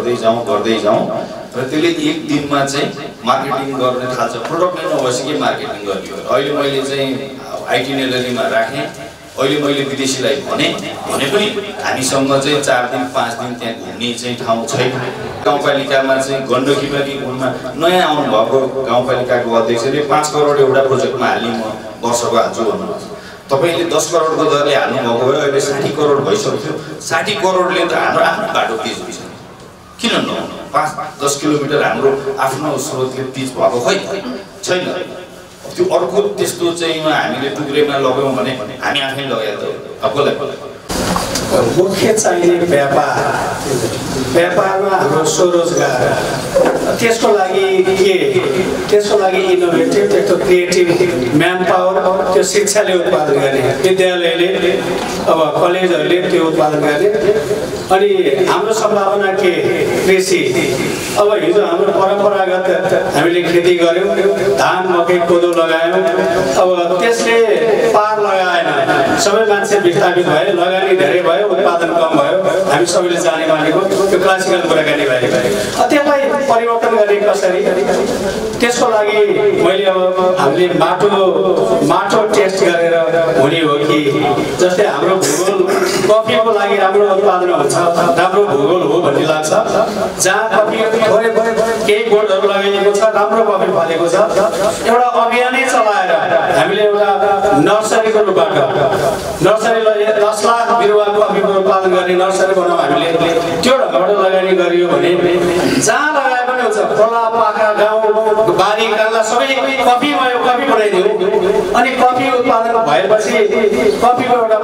जाउँ र त्यसले एक दिनमा चाहिँ मार्केटिङ गर्न थाल्छ। प्रोडक्ट नै नभएपछि के मार्केटिङ गर्ने हो। अहिले मैले चाहिँ आइटिनेररीमा राखेँ। अहिले मैले विदेशीलाई भने पनि हामीसँग चाहिँ 4 दिन 5 दिन त्यहाँ घुम्ने चाहिँ ठाउँ छैन। गाउँपालिकामा चाहिँ गण्डकीमा कि कुनमा नयाँ आउनुभएको गाउँपालिकाको अध्यक्षले 5 करोड एउटा प्रोजेक्टमा हाल्ने म वर्षको हाल्छु भन्नुहुन्छ। तपाईँले 10 करोडको दरले हाल्नुभएको भए अहिले 60 करोड भइसक्यो। 60 करोडले त हाम्रो आफ्नो बाटो पिच हुन्छ, किन नहुनु? 5-10 किलोमिटर हाम्रो आफ्नो स्रोतले पिच भएको छैन। त्यो अर्को त्यस्तो चाहिँ हामीले टुक्रेमा लगायौँ भने हामी आफै लगाएर त मुख्य चाहिने व्यापारमा हाम्रो स्वरोजगार, त्यसको लागि इनोभेटिभ, त्यस्तो क्रिएटिभ म्यान पावर, त्यो शिक्षाले उत्पादन गर्ने, विद्यालयले अब कलेजहरूले त्यो उत्पादन गर्ने। अनि हाम्रो सम्भावना के? कृषि। अब हिजो हाम्रो परम्परागत हामीले खेती गऱ्यौँ, धान मकै कोदो लगायौँ। अब त्यसले पार लगाएन, सबै मान्छे विस्थापित भए, लगानी धेरै भयो, उत्पादन कम भयो। हामी सबैले जाने मानेको त्यो क्लासिकल कुराकानी भयो। त्यसलाई परिवर्तन गर्ने कसरी? त्यसको लागि मैले अब हामीले माटो टेस्ट गरेर हुने हो कि जस्तै हाम्रो भूगोल कफीको लागि राम्रो उत्पादन हुन्छ, राम्रो भूगोल हो भन्ने लाग्छ। जहाँ कफी थोरै केही बोटहरू लगाइएको छ, राम्रो कफी फलेको छ, एउटा अभियानै चलाएर हामीले एउटा नर्सरीको रूपबाट 10 लाख बिरुवा कफीको उत्पादन गर्ने नर्सरी बनाउँ हामीले। त्यो ढङ्गबाट लगानी गरियो भने जहाँ लगाए पनि हुन्छ। खोला पाखा गाउँ बारी कान्ला सबै कफी बनाइदियो। अनि कफी उत्पादन भएपछि कफीको एउटा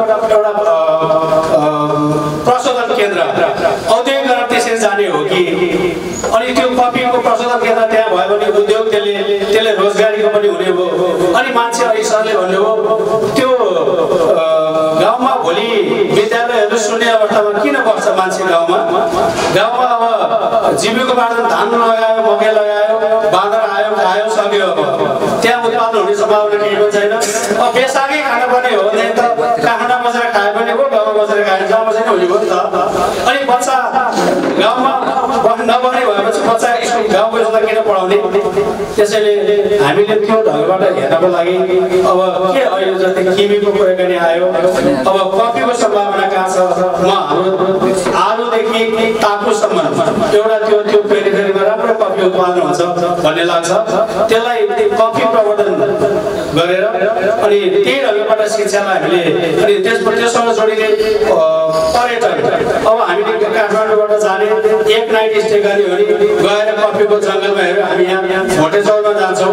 प्रशोधन केन्द्र औद्योगिकरण त्यसरी जाने हो कि? अनि त्यो कफीको प्रशोधन केन्द्र त्यहाँ भयो भने उद्योग त्यसले रोजगारीको पनि हुने भयो। अनि मान्छे अहिले सरले भन्नुभयो त्यो गाउँमा भोलि विद्यालयहरू सुन्ने अवस्थामा किन बस्छ मान्छे गाउँमा? अब जीविकोपार्जन धान लगायो, मकै लगायो, बाँदर आयो, खायो, सक्यो। त्यहाँ उत्पादन हुने सम्भावना केही पनि छैन। अब बेसाकै खाना पर्ने हो भने त काखडा बसेर खाए पनि हो, गाउँमा बसेर खाए जहाँ बसेर हुने हो नि त। अनि बच्चा गाउँमा नबस्ने भएपछि बच्चा स्कुल गाउँको स्कुलमा किन पढाउने? त्यसैले हामीले त्यो ढङ्गबाट हेर्नको लागि अब के अहिले जस्तै किमीको कुराकानी आयो। अब कफीको सम्भावना कहाँ छ? हाम्रो आलुदेखि ताकुसम्म एउटा त्यो पेरिफेरीमा राम्रो कफी उत्पादन हुन्छ भन्ने लाग्छ। त्यसलाई कफी प्रवर्धन गरेर अनि त्यही ढङ्गबाट शिक्षालाई हामीले अनि त्यससँग जोडिने पर्यटन। अब हामीले काठमाडौँबाट जाने एक नाइट स्टे गर्ने हो भने गएर कफीको जङ्गलमा हेऱ्यो। हामी यहाँ भोटेचौरमा जान्छौँ,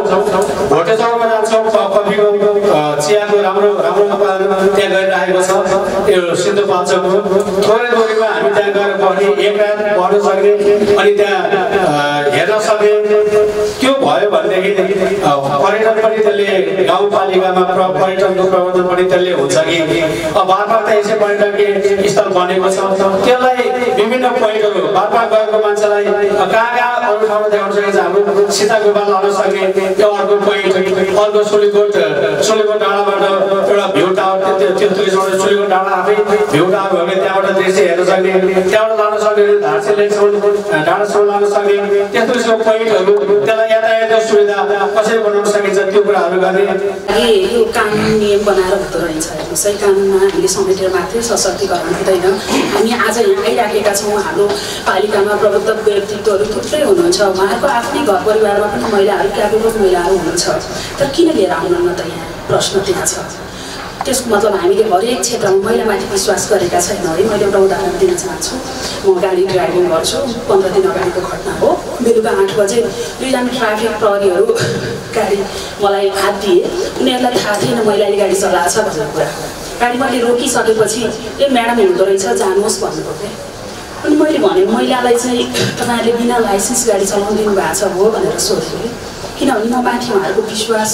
कफीको चियाको राम्रो उत्पादन त्यहाँ गरिरहेको छ। यो सिन्धुपाल्चोकको थोरै दूरीमा हामी त्यहाँ गएर बस्ने, एक रात बस्न सक्ने, अनि त्यहाँ हेर्न सक्ने। त्यो भयो भनेदेखि पर्यटन पनि त्यसले गाउँपालिकामा पर्यटनको प्रबन्धन पनि त्यसले हुन्छ कि बारबार त यसै पर्यटकीय स्थल बनेको छ त्यसलाई विभिन्न पोइन्टहरू बारबार गएको मान्छेलाई कहाँ अरू ठाउँमा देखाउन सकिन्छ हाम्रो सीता गुफा लान सक्ने त्यो अर्को पोइन्ट अर्को सोलीकोट डाँडाबाट एउटा भ्यू टावर त्यो सोलीकोट डाँडा आफै भ्यू टावर भयो भने त्यहाँबाट दृश्य हेर्न सक्ने त्यहाँबाट लान सक्ने धार्से लेकसम्म डाँडासम्म लान सक्ने त्यस्तो किसिमको पोइन्टहरू त्यसलाई यातायातको सुविधा कसरी बनाउन सकिन्छ त्यो कुराहरू गर्ने यो कानुन नियम बनाएर हुँदो रहेछ हेर्नुहोस् है कानुनमा हामीले समेटेर मात्रै सशक्तिकरण हुँदैन हामी आज यहाँ आइराखेका छौँ हाम्रो पालिकामा प्रबुद्ध व्यक्तित्वहरू थुप्रै हुनुहुन्छ उहाँहरूको आफ्नै घर परिवारमा पनि महिलाहरू क्याबिनेट महिलाहरू हुनुहुन्छ तर किन लिएर आउनुहुन्न त यहाँ प्रश्न त्यहाँ छ त्यसको मतलब हामीले हरेक क्षेत्रमा महिलामाथि विश्वास गरेका छैनौँ है मैले एउटा उदाहरण दिन चाहन्छु म गाडी ड्राइभिङ गर्छु 15 दिन अगाडिको घटना हो बेलुका 8 बजे दुईजना ट्राफिक प्रहरीहरू गाडी मलाई हात दिए उनीहरूलाई थाहा थिएन महिलाले गाडी चलाएछ भन्ने कुरा गाडी मैले रोकिसकेपछि ए म्याडम हुँदो रहेछ जानुहोस् भन्नुभयो अनि मैले भने महिलालाई चाहिँ तपाईँहरूले बिना लाइसेन्स गाडी चलाउनु दिनुभएको छ हो भनेर सोधेँ किनभने म माथि उहाँहरूको विश्वास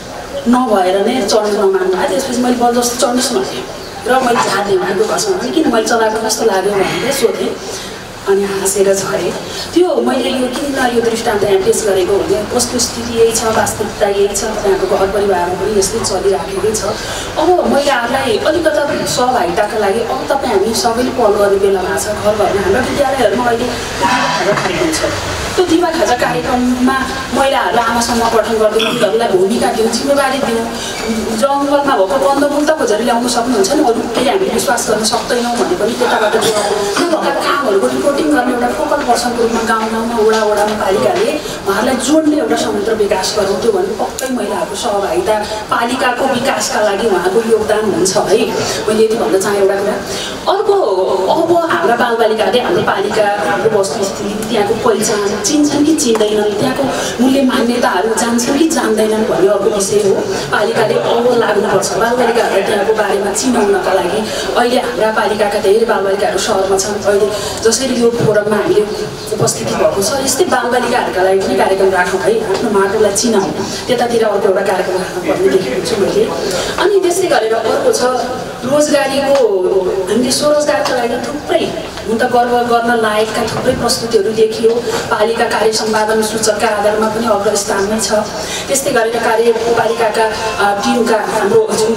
नभएर नै चढ्नु नमान्नु भयो त्यसपछि मैले बल जस्तो चढ्नुहोस् भनेँ र मैले झार्ने उहाँको घरमा भने किन मैले चलाएको कस्तो लाग्यो भनेर सोधेँ अनि हाँसेर झरेँ त्यो मैले यो किन यो दृष्टान्त यहाँ पेस गरेको भने वस्तुस्थिति यही छ वास्तविकता यही छ तपाईँहरूको घर परिवारमा पनि यस्तै चलिराखेकै छ अब महिलाहरूलाई अलिकता सहभागिताका लागि अब तपाईँ हामी सबैले पहल गर्ने बेला भएको छ घर घरमा हाम्रो विद्यालयहरूमा अहिले दिवा खाजा कार्यक्रम छ त्यो दिवा खाजा कार्यक्रममा महिलाहरूलाई आमासम्म पठन गर्दै उनीहरूलाई भूमिका दिउँ जिम्मेवारी दिउँ जङ्गलमा भएको कन्दमूल त खोजेर ल्याउनु सक्नुहुन्छ नि अरू केही हामीले विश्वास गर्न सक्दैनौँ भने पनि त्यताबाट त्यो भएका कामहरूको रिपोर्टिङ गर्ने एउटा फोकल पर्सनको रूपमा गाउँ गाउँमा वडामा पालिकाले उहाँहरूलाई जोड्ने एउटा संयन्त्र विकास गरौँ त्यो भने पक्कै महिलाहरूको सहभागिता पालिकाको विकासका लागि उहाँको योगदान हुन्छ है मैले यति भन्न चाहेँ एउटा कुरा अर्को अब हाम्रा बालबालिकाले हाम्रो पालिका हाम्रो वस्तुस्थिति त्यहाँको पहिचान चिन्छन् कि चिन्दैनन् त्यहाँको मूल्य मान्यताहरू जान्छन् कि जान्दैनन् भन्ने अर्को विषय हो पालिकाले अब लाग्नुपर्छ बालबालिकाहरूलाई त्यहाँको बारेमा चिनाउनका लागि अहिले हाम्रा पालिकाका धेरै बालबालिकाहरू सहरमा छन् अहिले जसरी यो फोरममा हामीले उपस्थिति भएको छ यस्तै बालबालिकाहरूका लागि पनि कार्यक्रम राखौँ है आफ्नो माटोलाई चिनाउँ त्यतातिर अर्को एउटा कार्यक्रम राख्नुपर्ने देखेको छु मैले अनि त्यसै गरेर अर्को छ रोजगारीको हामीले स्वरोजगारका लागि थुप्रै हुन त गर्व गर्न लायकका थुप्रै प्रस्तुतिहरू देखियो पालिका कार्य सम्पादन सूचकका आधारमा पनि अग्रस्थानमै छ त्यस्तै गरेर कार्यपालिकाका टिमका हाम्रो जुन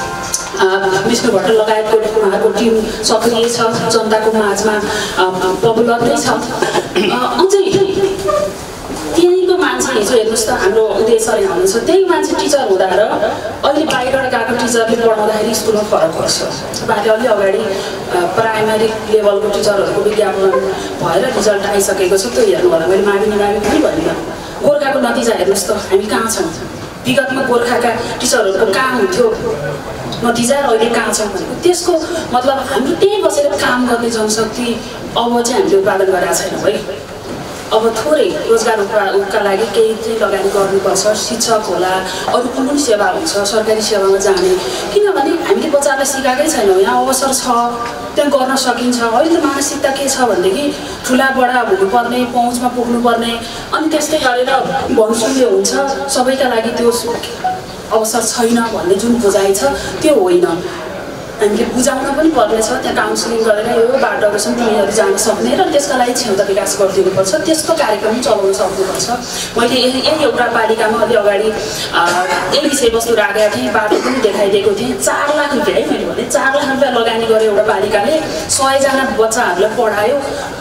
विष्णु भट्ट लगायतको उहाँहरूको टिम सक्रिय छ जनताको माझमा पपुलर छ अझै त्यहीँको मान्छे हिजो हेर्नुहोस् त हाम्रो उदय सर यहाँ हुनुहुन्छ त्यही मान्छे टिचर हुँदा र अहिले बाहिरबाट गएको टिचरले पढाउँदाखेरि स्कुलमा फरक पर्छ तपाईँहरूले अलि अगाडि प्राइमेरी लेभलको टिचरहरूको विज्ञापन भएर रिजल्ट आइसकेको छ त्यो हेर्नु होला मैले मावि पनि भनिनँ गोर्खाको नतिजा हेर्नुहोस् त हामी कहाँ छौँ विगतमा गोर्खाका टिचरहरूको कहाँ हुन्थ्यो नतिजा र अहिले कहाँ छौँ भनेको त्यसको मतलब हामी त्यहीँ बसेर काम गर्ने जनशक्ति अब चाहिँ हामीले उत्पादन गरेका छैनौँ है अब थोरै रोजगारका लागि केही चाहिँ लगानी गर्नुपर्छ शिक्षक होला अरू कुन कुन सेवा हुन्छ सरकारी सेवामा जाने किनभने हामीले बच्चालाई सिकाएकै छैनौँ यहाँ अवसर छ त्यहाँ गर्न सकिन्छ अहिले त मानसिकता के छ भनेदेखि ठुला बडा हुनुपर्ने पहुँचमा पुग्नुपर्ने अनि त्यस्तै गरेर भविष्यले हुन्छ सबैका लागि त्यो अवसर छैन भन्ने जुन बुझाइ छ त्यो होइन हामीले बुझाउन पनि पर्नेछ त्यहाँ काउन्सिलिङ गरेर यो बाटोहरूसम्म तिमीहरू जान सक्ने र त्यसका लागि क्षमता विकास गरिदिनुपर्छ त्यस्तो कार्यक्रम चलाउन सक्नुपर्छ मैले यही एउटा पालिकामा अलि अगाडि यही विषयवस्तु राखेका थिएँ बाटो पनि देखाइदिएको थिएँ 4 लाख रुपियाँ है मैले भने 4 लाख रुपियाँ लगानी गरेँ एउटा पालिकाले 100 जना बच्चाहरूलाई पढायो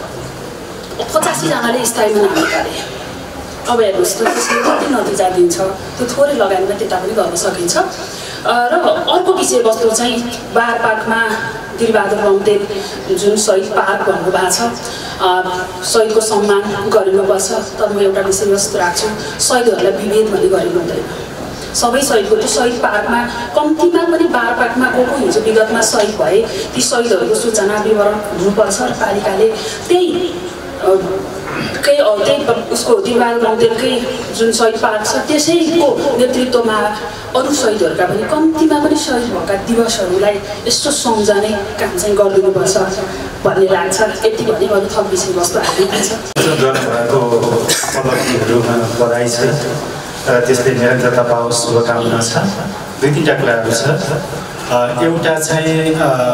85 जनाले स्थायीमा नाम निकाले अब हेर्नुहोस् त त्यसले कति नतिजा दिन्छ त्यो थोरै लगानीमा त्यता पनि गर्न सकिन्छ र अर्को विषयवस्तु चाहिँ बारपाकमा दिलबहादुर रम्तेल जुन शहीद पार्क भन्नुभएको छ शहीदको सम्मान गरिनुपर्छ तर म एउटा विषयवस्तु राख्छु शहीदहरूलाई विभेद भने गरिनु हुँदैन सबै शहीदको त्यो शहीद पार्कमा कम्तीमा पनि बारपाकमा को हिजो विगतमा शहीद भए ती शहीदहरूको सूचना विवरण हुनुपर्छ र पालिकाले त्यही केही त्यही उसको दिलबहादुर मौदेलकै जुन शहीद पार्क छ त्यसैको नेतृत्वमा अरू शहीदहरूका पनि कम्तीमा पनि शहीद भएका दिवसहरूलाई यस्तो सम्झने काम चाहिँ गरिदिनुपर्छ भन्ने लाग्छ। यति भने अरू थप विषयवस्तु हालिदिन्छ। गर्नुभएको उपलब्धिहरूमा बधाई छ र त्यस्तै निरन्तरता पाओस् शुभकामना छ। 2-3टा कुराहरू छ। एउटा चाहिँ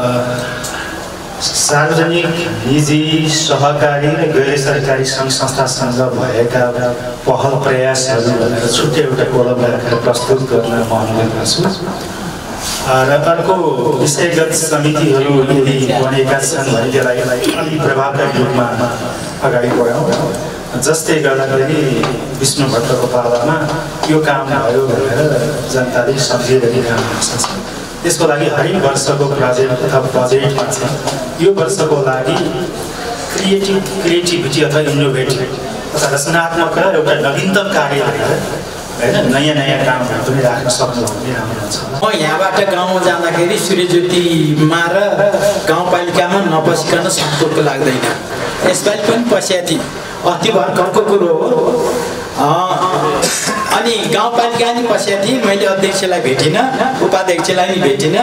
सार्वजनिक निजी सहकारी र गैर सरकारी सङ्घ संस्थासँग भएका पहल प्रयासहरू भनेर छुट्टै एउटा कोलम राखेर प्रस्तुत गर्न म अनुरोध गर्छु। र अर्को विषयगत समितिहरू यदि बनेका छन् भने त्यसलाई अलि प्रभावकारी रूपमा अगाडि बढाउँ। जस्तै गर्दाखेरि विष्णु भट्टको पालामा यो काम भयो भनेर जनताले सम्झेर काम गर्न सक्छ। त्यसको लागि हरेक वर्षको प्रोजेक्ट अथवा बजेटमा चाहिँ यो वर्षको लागि क्रिएटिभिटी अथवा इनोभेटिभ अथवा रचनात्मक र एउटा नवीनतम कार्य भनेर होइन नयाँ कामहरू पनि राख्न सक्नुभयो राम्रो हुन्छ। म यहाँबाट गाउँमा जाँदाखेरि सूर्यज्योतिमा र गाउँपालिकामा नपसिकन सम्पर्क लाग्दैन। यसपालि पनि पस्या थिएँ, अति भर्खरको कुरो हो। अनि गाउँपालिका नि पस्या थिएँ, मैले अध्यक्षलाई भेटिनँ, उपाध्यक्षलाई नि भेटिनँ,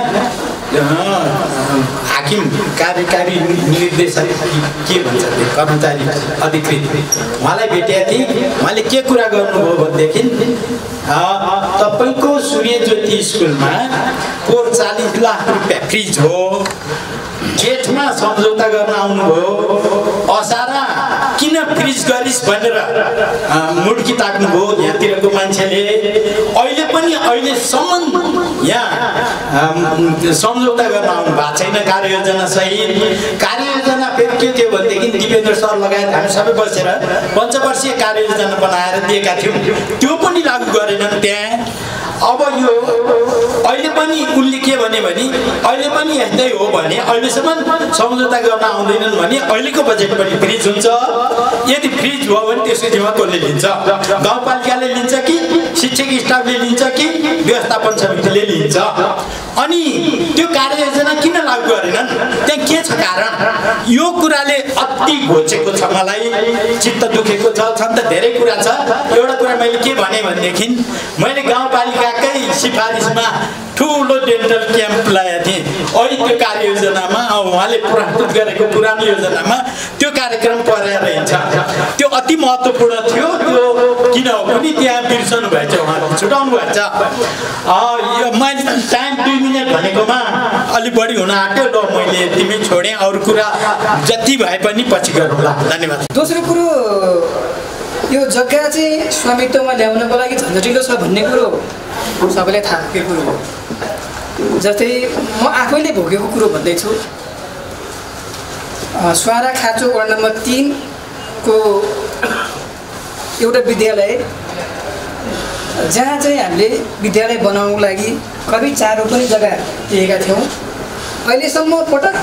हाकिम कार्यकारी निर्देशक के भन्छ त्यो कर्मचारी अधिकृत उहाँलाई भेटेका थिएँ। उहाँले के कुरा गर्नुभयो भनेदेखि तपाईँको सूर्यज्योति स्कुलमा 40 लाख रुपियाँ फ्रिज हो, जेठमा सम्झौता गर्न आउनुभयो, असारा किन फ्रिज गरिस् भनेर मुड्की ताक्नुभयो यहाँतिरको मान्छेले। अहिलेसम्म यहाँ सम्झौता गर्न आउनु भएको छैन कार्ययोजना सहित। कार्ययोजना फेरि के थियो भनेदेखि दिपेन्द्र सर लगायत हामी सबै बसेर पञ्चवर्षीय कार्ययोजना बनाएर दिएका थियौँ, त्यो पनि लागू गरेनन् त्यहाँ। अब यो अहिले पनि उनले के भने अहिले पनि यस्तै हो भने अहिलेसम्म सम्झौता गर्न आउँदैनन् भने अहिलेको बजेट पनि फ्रिज हुन्छ। यदि फ्रिज भयो भने त्यसको जिम्मा कसले लिन्छ? गाउँपालिकाले लिन्छ कि शिक्षक स्टाफले लिन्छ कि व्यवस्थापन समितिले लिन्छ? अनि त्यो कार्ययोजना किन लागू गरेनन्? त्यहाँ के छ कारण? यो कुराले अति घोचेको छ, मलाई चित्त दुखेको छ। छन् त धेरै कुरा छ। एउटा कुरा मैले के भने भनेदेखि मैले गाउँपालिकाकै सिफारिसमा ठुलो डेन्टल क्याम्प लगाएको थिएँ। अहिले त्यो कार्ययोजनामा उहाँले प्रस्तुत गरेको पुरानो योजनामा त्यो कार्यक्रम परेर हिँड्छ। त्यो अति महत्त्वपूर्ण थियो। त्यो किन हो पनि त्यहाँ बिर्सनु भएछ, उहाँले छुटाउनु भएछ। मैले टाइम 2 मिनट भनेकोमा अलिक बढी हुन आँट्यो। ल मैले तिमी छोडेँ, अरू कुरा जति भए पनि पछि गरौँला। धन्यवाद। दोस्रो कुरो, यो जग्गा चाहिँ स्वामित्वमा ल्याउनको लागि झन्झटिलो छ भन्ने कुरो सबैलाई थाहा भएको कुरो हो। जस्तै म आफैले भोगेको कुरो भन्दैछु। स्वारा खाँचो वार्ड नम्बर 3 को एउटा विद्यालय जहाँ चाहिँ हामीले विद्यालय बनाउनको लागि करिब 4 रोपनी जग्गा दिएका थियौँ। अहिलेसम्म पटक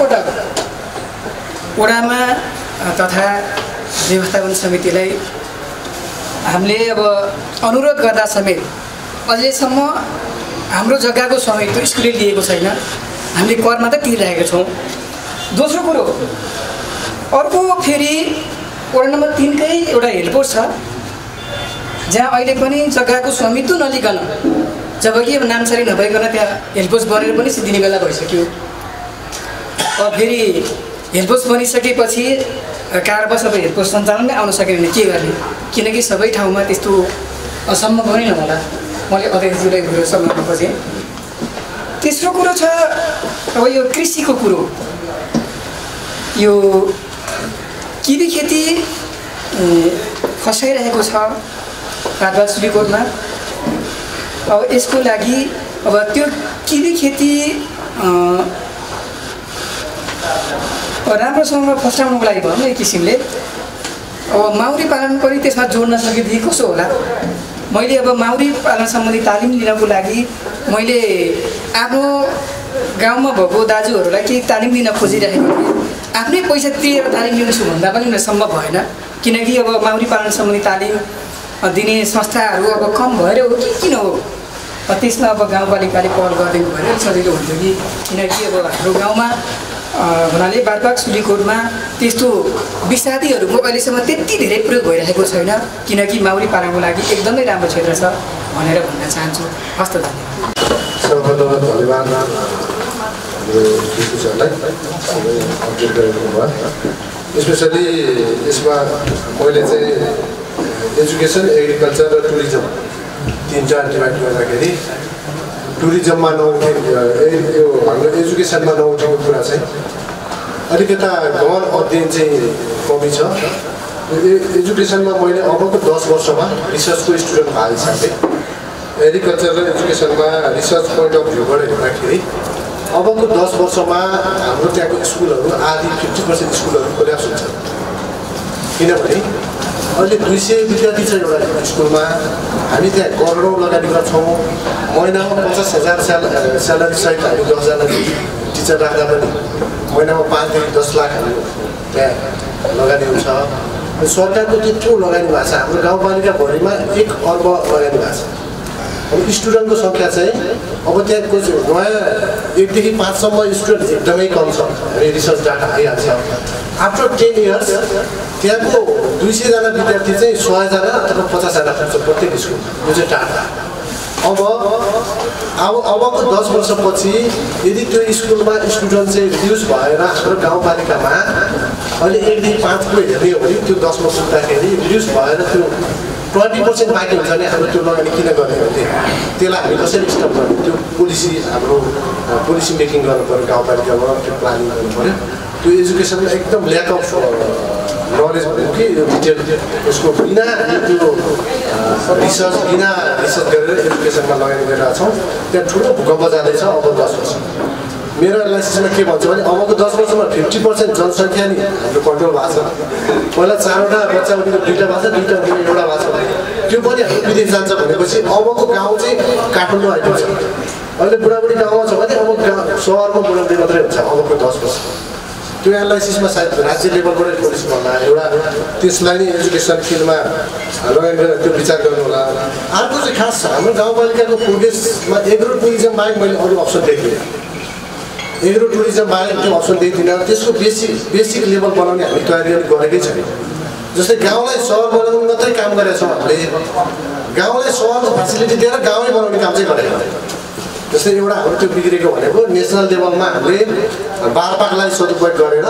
वडामा तथा व्यवस्थापन समितिलाई हामीले अब अनुरोध गर्दा समेत अहिलेसम्म हाम्रो जग्गाको स्वामित्व स्कुलले लिएको छैन। हामीले कर मात्रै तिरिरहेका छौँ। दोस्रो कुरो, अर्को फेरि वार्ड नम्बर 3 कै एउटा हेलपोस्ट छ जहाँ अहिले पनि जग्गाको स्वामित्व नलिकन, जबकि अब नामसारी नभइकन त्यहाँ हेलपोस्ट बनेर पनि सिद्धिने बेला भइसक्यो। अब फेरि हेलपोस्ट बनिसकेपछि कारबस अब हेलपोस्ट सञ्चालनमै आउन सकेन भने के गर्ने? किनकि सबै ठाउँमा त्यस्तो असम्भव पनि नहोला। मैले अध्यक्षज्यूलाई गएर सम्झाउनु खोजेँ। तेस्रो कुरो छ अब यो कृषिको कुरो। यो किबी खेती फसाइरहेको छ राजबाग सुलीकोटमा। अब यसको लागि अब त्यो किबी खेती राम्रोसँग फस्टाउनुको लागि भनौँ न एक किसिमले अब माउरी पालन पनि त्यसमा जोड्न सकेदेखि कसो होला? मैले अब माउरी पालन सम्बन्धी तालिम लिनको लागि मैले आफ्नो गाउँमा भएको दाजुहरूलाई केही तालिम दिन खोजिरहेको थिएँ। आफ्नै पैसा तिरेर तालिम लिन्छु भन्दा पनि सम्भव भएन। किनकि अब माउरी पालन सम्बन्धी तालिम दिने संस्थाहरू अब कम भएर हो कि किन हो? त्यसमा अब गाउँपालिकाले पहल गरिदिनु भयो सजिलो हुन्थ्यो कि। किनकि अब हाम्रो गाउँमा हुनाले बारबाग सुलीकोटमा त्यस्तो विषादीहरूको अहिलेसम्म त्यति धेरै प्रयोग भइरहेको छैन, किनकि माउरी पाल्नको लागि एकदमै राम्रो क्षेत्र छ भनेर भन्न चाहन्छु। हस्त धन्यवाद। सबैभन्दा धन्यवाद हाम्रो डिस्कसनलाई अपडेट गरिदिनु भयो। स्पेसली यसमा मैले चाहिँ एजुकेसन, एग्रिकल्चर र टुरिज्म 3-4 डिभाइड गर्दाखेरि टुरिज्ममा नउठेको यो हाम्रो एजुकेसनमा नउठेको कुरा चाहिँ अलिकता गहन अध्ययन चाहिँ कमी छ। एजुकेसनमा मैले अबको 10 वर्षमा रिसर्चको स्टुडेन्ट हालिसकेँ। एग्रिकल्चर र एजुकेसनमा रिसर्च पोइन्ट अफ भ्यूबाट हेर्दाखेरि अबको 10 वर्षमा हाम्रो त्यहाँको स्कुलहरू आधी 50% स्कुलहरू कोल्याप्स हुन्छ। किनभने अहिले 200 विद्यार्थी छ एउटा स्कुलमा, हामी त्यहाँ करोडौँ लगानी गर्छौँ। महिनामा 50,000 स्यालेरी सहित हामी 10जना टिचर राख्दा पनि महिनामा 5 देखि 10 लाख हामी त्यहाँ लगानी हुन्छ। सरकारको त्यत्रो लगानी भएको छ, हाम्रो गाउँपालिकाभरिमा 1 अर्ब लगानी भएको छ। अब स्टुडेन्टको सङ्ख्या चाहिँ अब त्यहाँको नयाँ 1 देखि 5 सम्म स्टुडेन्ट एकदमै कम छ। हामी रिसर्च डाटा आइहाल्छ। आफ्टर 10 इयर्स त्यहाँको 200जना विद्यार्थी चाहिँ 100जना अथवा 50जना पुग्छ प्रत्येक स्कुल। यो चाहिँ डाटा। अबको 10 वर्षपछि यदि त्यो स्कुलमा स्टुडेन्ट चाहिँ रिड्युस भएर हाम्रो गाउँपालिकामा अहिले 1 देखि 5 को हेर्ने हो भने त्यो 10 वर्ष पुग्दाखेरि रिड्युस भएर त्यो 20% बाँकी हुन्छ भने हाम्रो त्यो लगानी किन गर्ने हो? त्यसलाई हामी कसरी स्टप गर्ने? त्यो पोलिसी हाम्रो पोलिसी मेकिङ गर्नु पऱ्यो गाउँपालिकामा, त्यो प्लानिङ गर्नु पऱ्यो। त्यो एजुकेसनमा एकदम ल्याक अफ नलेज भनेको कि डिटेल यसको बिना त्यो रिसर्च गरेर एजुकेसनमा लगानी गरिरहेको छौँ। त्यहाँ ठुलो भूकम्प जाँदैछ अब 10 वर्ष। मेरो एनालाइसिसमा के भन्छ भने अबको 10 वर्षमा 50% जनसङ्ख्या नि हाम्रो कन्ट्रोल भएको छ। पहिला 4वटा बच्चा उनीहरू 2टा भएको छ, 2टा उनीहरू 1टा भएको छ। त्यो पनि हाम्रो विदेश जान्छ भनेपछि अबको गाउँ चाहिँ काठमाडौँ आइपुग्छ। अहिले बुढाबुढी गाउँमा छ भने अब सहरमा बुढाबुढी मात्रै हुन्छ अबको 10 वर्ष। त्यो एनालाइसिसमा सायद राज्य लेभलबाटै पोलिसी भन्दा एउटा त्यसलाई नै एजुकेसन फिल्डमा लगानी गरेर त्यो विचार गर्नु होला। अर्को चाहिँ खास हाम्रो गाउँपालिकाको प्रोग्रेसमा एग्रो टुरिज्म बाहेक मैले अरू अप्सन देख्दिनँ। एग्रो टुरिज्म बाहेक त्यो अप्सन दिँदिनँ। त्यसको बेसिक लेभल बनाउने हामी तयारी गरेकै छैन। जस्तै गाउँलाई सहर बनाउनु मात्रै काम गरेका छौँ हामीले। गाउँलाई सहरको फेसिलिटी दिएर गाउँै बनाउने काम चाहिँ गरेको। जस्तै एउटा हाम्रो त्यो बिग्रेको भनेको नेसनल लेभलमा हामीले बारपाकलाई सदुपयोग गरेर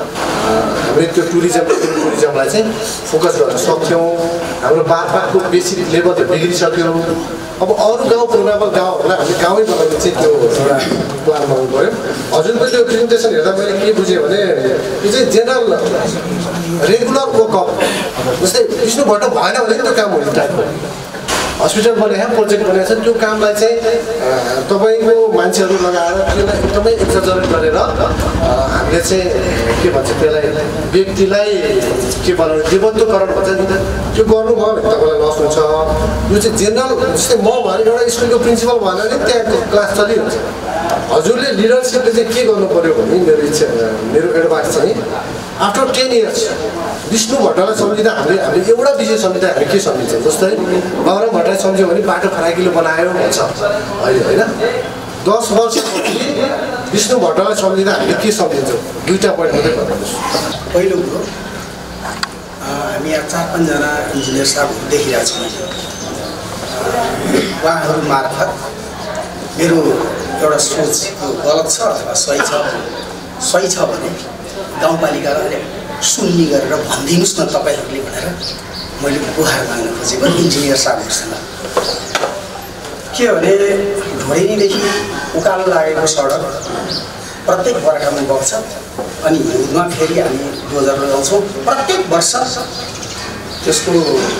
हामीले त्यो टुरिज्मलाई चाहिँ फोकस गर्न सक्थ्यौँ। हाम्रो बारपाकको बेसिक लेभल त बिग्रिसक्यो। अब अरू गाउँ पुरानो गाउँहरूलाई हामीले गाउँै बनाउने चाहिँ त्यो एउटा प्लान बनाउनु पऱ्यो। हजुरको त्यो प्रेजेन्टेसन हेर्दा मैले के बुझेँ भने यो चाहिँ जेनरल रेगुलर वर्कअप। जस्तै विष्णु भट्ट भएन भने त्यो काम हुने टाइपको हस्पिटल बनाएको प्रोजेक्ट बनाएको छ। त्यो कामलाई चाहिँ तपाईँको मान्छेहरू लगाएर त्यसलाई एकदमै एक्सजरेट गरेर हामीले चाहिँ के भन्छ त्यसलाई व्यक्तिलाई के बनाउने देवत्वकरण भन्छ नि त, त्यो गर्नुभयो भने तपाईँलाई लस हुन्छ। यो चाहिँ जेनरल जस्तै म भने एउटा स्कुलको प्रिन्सिपल भएन भने त्यहाँको क्लास चलिरहन्छ। हजुरले लिडरसिपले चाहिँ के गर्नु पऱ्यो भने मेरो एडभाइस चाहिँ आफ्टर 10 इयर्स विष्णु भट्टलाई सम्झिँदा हामीले एउटा विषय सम्झिँदा हामी के सम्झिन्छौँ? जस्तै गौरव भट्टलाई सम्झ्यो भने बाटो फराकिलो बनायो भन्छ अहिले होइन। 10 वर्षपछि विष्णु भट्टलाई सम्झिँदा हामीले के सम्झिन्छौँ? 2टा पोइन्ट मात्रै भन्नुहोस्। पहिलो कुरो हामी यहाँ 4-5 जना इन्जिनियर साहबहरू देखिरहेको छौँ। उहाँहरू मार्फत मेरो एउटा सोच गलत छ अथवा सही छ भने गाउँपालिकाले सुन्नी गरेर भनिदिनुहोस् न तपाईँहरूले भनेर मैले गुहार माग्न खोजेको इन्जिनियर साहबहरूसँग। के भने ढोडेनीदेखि उकालो लागेको सडक प्रत्येक बर्खामा बग्छ अनि हिउँदमा फेरि हामी डोजर लगाउँछौँ। प्रत्येक वर्ष त्यसको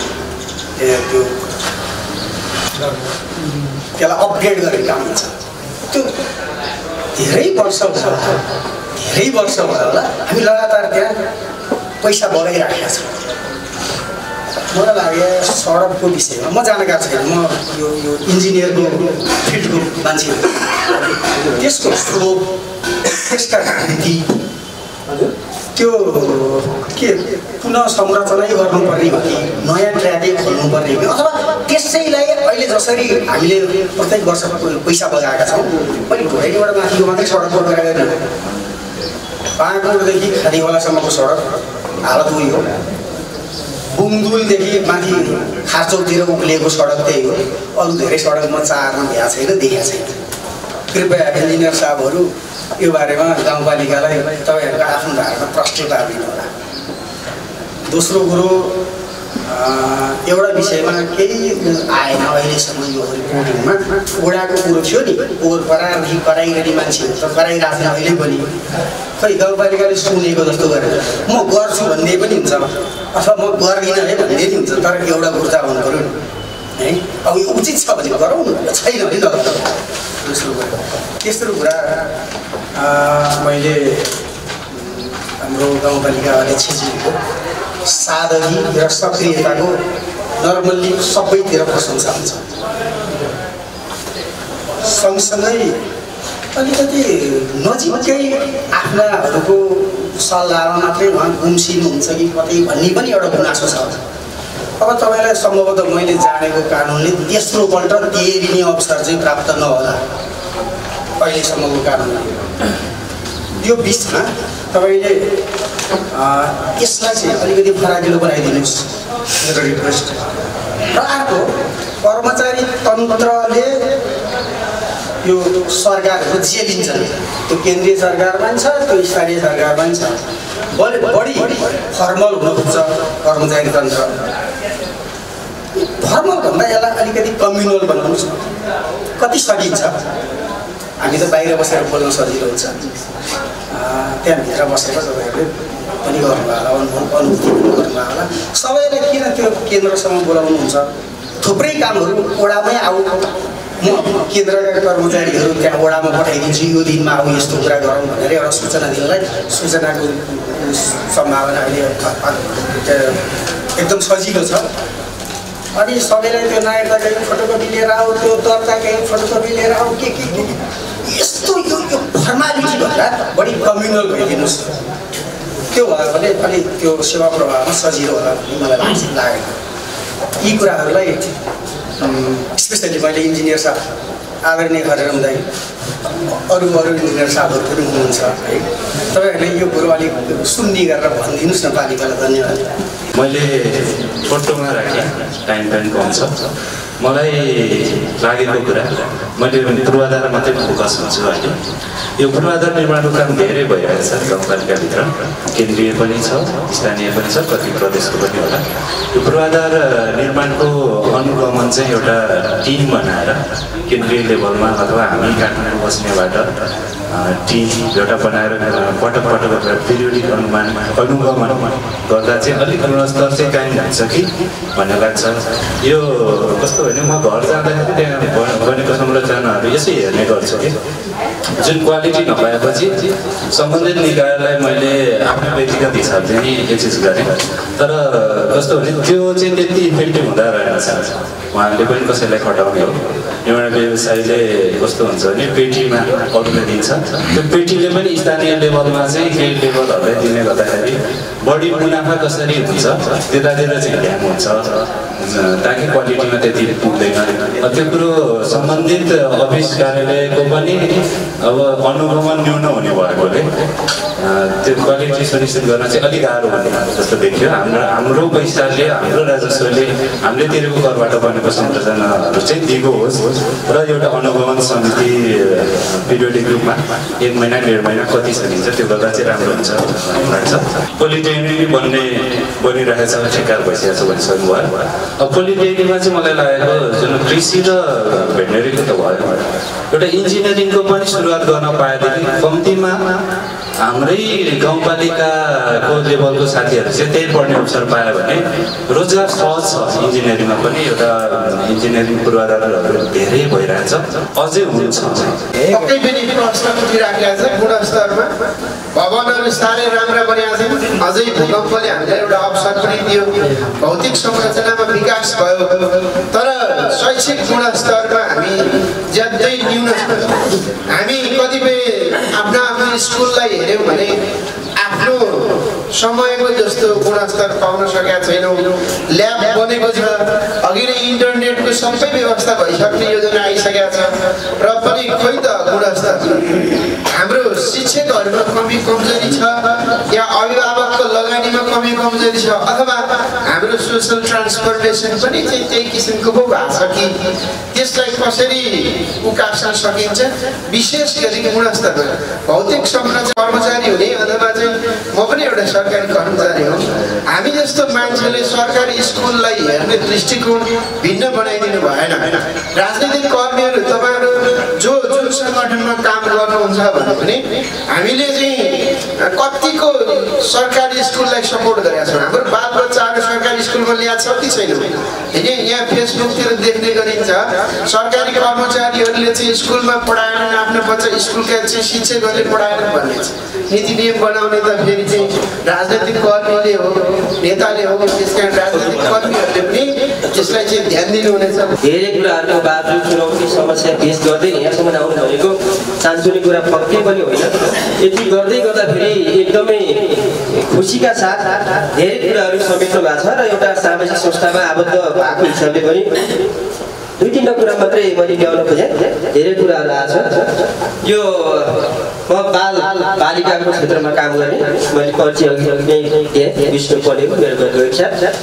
त्यसलाई अपग्रेड गर्ने काम हुन्छ। त्यो धेरै वर्ष भयो होला हामी लगातार त्यहाँ पैसा बगाइराखेका छौँ। मलाई लाग्यो सडकको विषयमा म जानकार छैन, म यो इन्जिनियरको फिल्डको मान्छे हो। त्यसको स्लोप, त्यसका कृति, त्यो के पुनः संरचनै गर्नुपर्ने हो कि नयाँ ट्र्याकै खोल्नुपर्ने हो अथवा त्यसैलाई अहिले जसरी हामीले प्रत्येक वर्ष पैसा बगाएका छौँ, मैले ढोडेनीबाट माथिको मात्रै सडकको कुरा गरेँ बाँकुरदेखि खानीखोलासम्मको सडक हालत उही हो। बुङदुलदेखि माथि खारचोकतिर उक्लिएको सडक त्यही हो। अरू धेरै सडक म चाहना भ्याएको छैन, देखेको छैन। कृपया इन्जिनियर साहबहरू यो बारेमा गाउँपालिकालाई तपाईँहरूको आफ्नो धारणा प्रष्ट पारिदिनु होला। दोस्रो कुरो, एउटा विषयमा केही आएन अहिलेसम्म यो रिपोर्टिङमा। वडाको कुरो थियो नि, ओहोर परारदेखि कराइरहने मान्छेहरू त कराइरहेको छैन अहिले पनि। खै गाउँपालिकाले सुनेको जस्तो गरेर म गर्छु भन्ने पनि हुन्छ, अथवा म गर्दिनँ है भन्ने नि हुन्छ। तर एउटा कुर्ता हुनु पऱ्यो नि है। अब यो उचित छ भने गरौँ, छैन भने नगरौँ। दोस्रो कुरा, तेस्रो कुरा, मैले हाम्रो गाउँपालिका अध्यक्षजीको सादगी र सक्रियताको नर्मल्ली सबैतिर प्रशंसा हुन्छ। सँगसँगै अलिकति नजिकै आफ्नाहरूको सल्लाहमा मात्रै उहाँ गुम्सिनुहुन्छ कि कतै भन्ने पनि एउटा गुनासो छ। अब तपाईँलाई सम्भवतः मैले जानेको कानुनले तेस्रोपल्ट तेरिने अवसर चाहिँ प्राप्त नहोला अहिलेसम्मको कानुनले। यो बिचमा तपाईँले यसलाई चाहिँ अलिकति फराकिलो बनाइदिनुहोस्, मेरो रिक्वेस्ट। र अर्को, कर्मचारी तन्त्रले यो सरकारहरू जे लिन्छन् त्यो केन्द्रीय सरकारमा छ, त्यो स्थानीय सरकारमा छ। बढी फर्मल हुन खोज्छ कर्मचारी तन्त्र। फर्मल भन्दा यसलाई अलिकति कम्युनल बनाउनुहोस् न। कति सकिन्छ? हामी त बाहिर बसेर बोल्न सजिलो हुन्छ, त्यहाँभित्र बसेर तपाईँहरूले पनि गर्नुभयो होला, अनुभूति पनि गर्नुभयो होला। सबैलाई किन त्यो केन्द्रसम्म बोलाउनुहुन्छ? थुप्रै कामहरू वडामै आऊ, म केन्द्रका कर्मचारीहरू त्यहाँ वडामा पठाइदिन्छु, यो दिनमा आऊ, यस्तो कुरा गरौँ भनेर एउटा सूचना दिनलाई सूचनाको सम्भावना अहिले एकदम सजिलो छ। अनि सबैलाई त्यो नागरिकता केही फोटोकपी लिएर आऊ, त्यो दर्ता केही फोटोकपी लिएर आऊ, के यस्तो यो फर्मालिटी भन्दा बढी कम्युनल भइदिनुहोस्। त्यो भयो भने अलिक त्यो सेवा प्रवाहमा सजिलो होला भन्ने मलाई लागेको। यी कुराहरूलाई स्पेसली मैले इन्जिनियर साहब आदरणीय गरेर हुँदै अरू इन्जिनियर साहबहरू पनि हुनुहुन्छ है, तपाईँहरूले यो कुरो अलिक सुन्नी गरेर भनिदिनुहोस् न पालिकालाई। धन्यवाद। मैले फोटोमा राखेँ, टाइम कम छ। मलाई लागेको कुरा, मैले पूर्वाधार मात्रै फोकस हुन्छु अहिले। यो पूर्वाधार निर्माणको काम धेरै भइरहेको छ गाउँपालिकाभित्र, केन्द्रीय पनि छ, स्थानीय पनि छ, कति प्रदेशको पनि होला। यो पूर्वाधार निर्माणको अनुगमन चाहिँ एउटा टिम बनाएर केन्द्रीय लेभलमा अथवा हामी काठमाडौँ बस्नेबाट टिम एउटा बनाएर पटक पिरियोडिक अनुगमन गर्दा चाहिँ अलिक गुणस्तर चाहिँ कायम हुन्छ कि भन्ने लाग्छ। यो कस्तो भने म घर जाँदाखेरि त्यहाँ बनेको संरचनाहरू यसै हेर्ने गर्छु कि जुन क्वालिटी नपाएपछि सम्बन्धित निकायलाई मैले आफ्नो व्यक्तिगत हिसाबले नि एक्सेस गरेँ। तर कस्तो भने त्यो चाहिँ त्यति इफेक्टिभ हुँदा रहेनछ। उहाँले पनि कसैलाई खटाउने हो। एउटा व्यवसायले कस्तो हुन्छ भने पेटीमा अरूले दिन्छ, त्यो पेटीले पनि स्थानीय लेभलमा चाहिँ केही लेभलहरूलाई दिने गर्दाखेरि बढी मुनाफा कसरी हुन्छ त्यतातिर चाहिँ ध्यान हुन्छ, ताकि क्वालिटीमा त्यति पुग्दैन। त्यो कुरो सम्बन्धित अफिस कार्यालयको पनि अब अनुगमन न्यून हुने भएकोले त्यो क्वालिटी सुनिश्चित गर्न चाहिँ अलिक गाह्रो हुने जस्तो देखियो। हाम्रो पैसाले, हाम्रो राजस्वले हामीले तिरेको करबाट बनेको संरचनाहरू चाहिँ दिएको होस् र एउटा अनुगमन समिति पिरियोडिक रूपमा 1 महिना 1.5 महिना कति सकिन्छ त्यो गर्दा चाहिँ राम्रो हुन्छ लाग्छ। पोलिटेक्निक बनिरहेछ, ठेक्कार भइसकेको छ भनिसक्नु भयो। अब पोलिटेक्निकमा चाहिँ मलाई लागेको जुन कृषि र भेटनेरीको त भयो, एउटा इन्जिनियरिङको पनि सुरुवात गर्न पाएदेखि कम्तीमा हाम्रै गाउँपालिकाको लेभलको साथीहरू चाहिँ त्यही पढ्ने अवसर पायो भने रोजगार सहज छ। इन्जिनियरिङमा पनि एउटा इन्जिनियरिङ पूर्वाधारहरू धेरै भइरहेछ, अझै हुन्छ। पक्कै पनि प्रश्न उठिराखेको छ गुणस्तरमा। भवनहरू साह्रै राम्रा बनिएको छन्, अझै भूकम्पले हामीलाई एउटा अवसर पनि दियो, भौतिक संरचनामा विकास भयो। तर शैक्षिक गुणस्तरमा हामी ज्यादै न्यून छौँ। हामी कतिपय आफ्नो स्कुललाई हेऱ्यौँ भने आफ्नो समयको जस्तो गुणस्तर पाउन सकेका छैनौँ। ल्याब बनेको छ, अघि नै इन्टरनेटको सबै व्यवस्था भइसक्ने योजना आइसकेको छ, र पनि खोइ त गुणस्तर हाम्रो शिक्षकहरूमा कमी कमजोरी छ या अभिभावकको लगानीमा कमी कमजोरी छ अथवा हाम्रो सोसल ट्रान्सफर्मेसन पनि त्यही किसिमको पो भएको छ कि त्यसलाई कसरी उकास्न सकिन्छ। विशेष गरी गुणस्तरमा भौतिक संरचना कर्मचारी हुने अथवा चाहिँ म पनि एउटा सरकारी कर्मचारी हो, हामी जस्तो मान्छेले सरकारी स्कुललाई हेर्ने दृष्टिकोण भिन्न बनाइदिनु भएन। राजनीतिक कर्मीहरू तपाईँहरू जो जुन सङ्गठनमा काम गर्नुहुन्छ भने पनि हामीले चाहिँ कतिको सरकारी स्कुललाई सपोर्ट गरेका छौँ। हाम्रो बालबच्चाहरू सरकारी स्कुलमा ल्याएको छ कि छैन? यहाँ फेसबुकतिर देख्ने गरिन्छ सरकारी कर्मचारीहरूले चाहिँ स्कुलमा पढाएनन्, आफ्नो बच्चा स्कुलका चाहिँ शिक्षकहरूले पढाएनन् भन्ने नीति नियम बनाउने त फेरि चाहिँ राजनैतिक कर्मीले हो, नेताले हो। त्यस कारण राजनैतिक कर्मीहरूले पनि त्यसलाई चाहिँ ध्यान दिनुहुनेछ। धेरै कुराहरूको बावजुद चुनौती समस्या फेस गर्दै यहाँसम्म आउनु भनेको सानसुनी कुरा पक्कै पनि होइन। यति गर्दै गर्दाखेरि एकदमै खुसीका साथ धेरै कुराहरू समेट्नु भएको छ र एउटा सामाजिक संस्थामा आबद्ध भएको हिसाबले पनि 2-3 कुरा मात्रै मैले ल्याउन खोजेँ। धेरै कुराहरू आएको छ। यो म बालिकाको क्षेत्रमा काम गर्ने, मैले परिचय अघि दिएँ, विष्णु पढेको मेरो घरको इच्छा।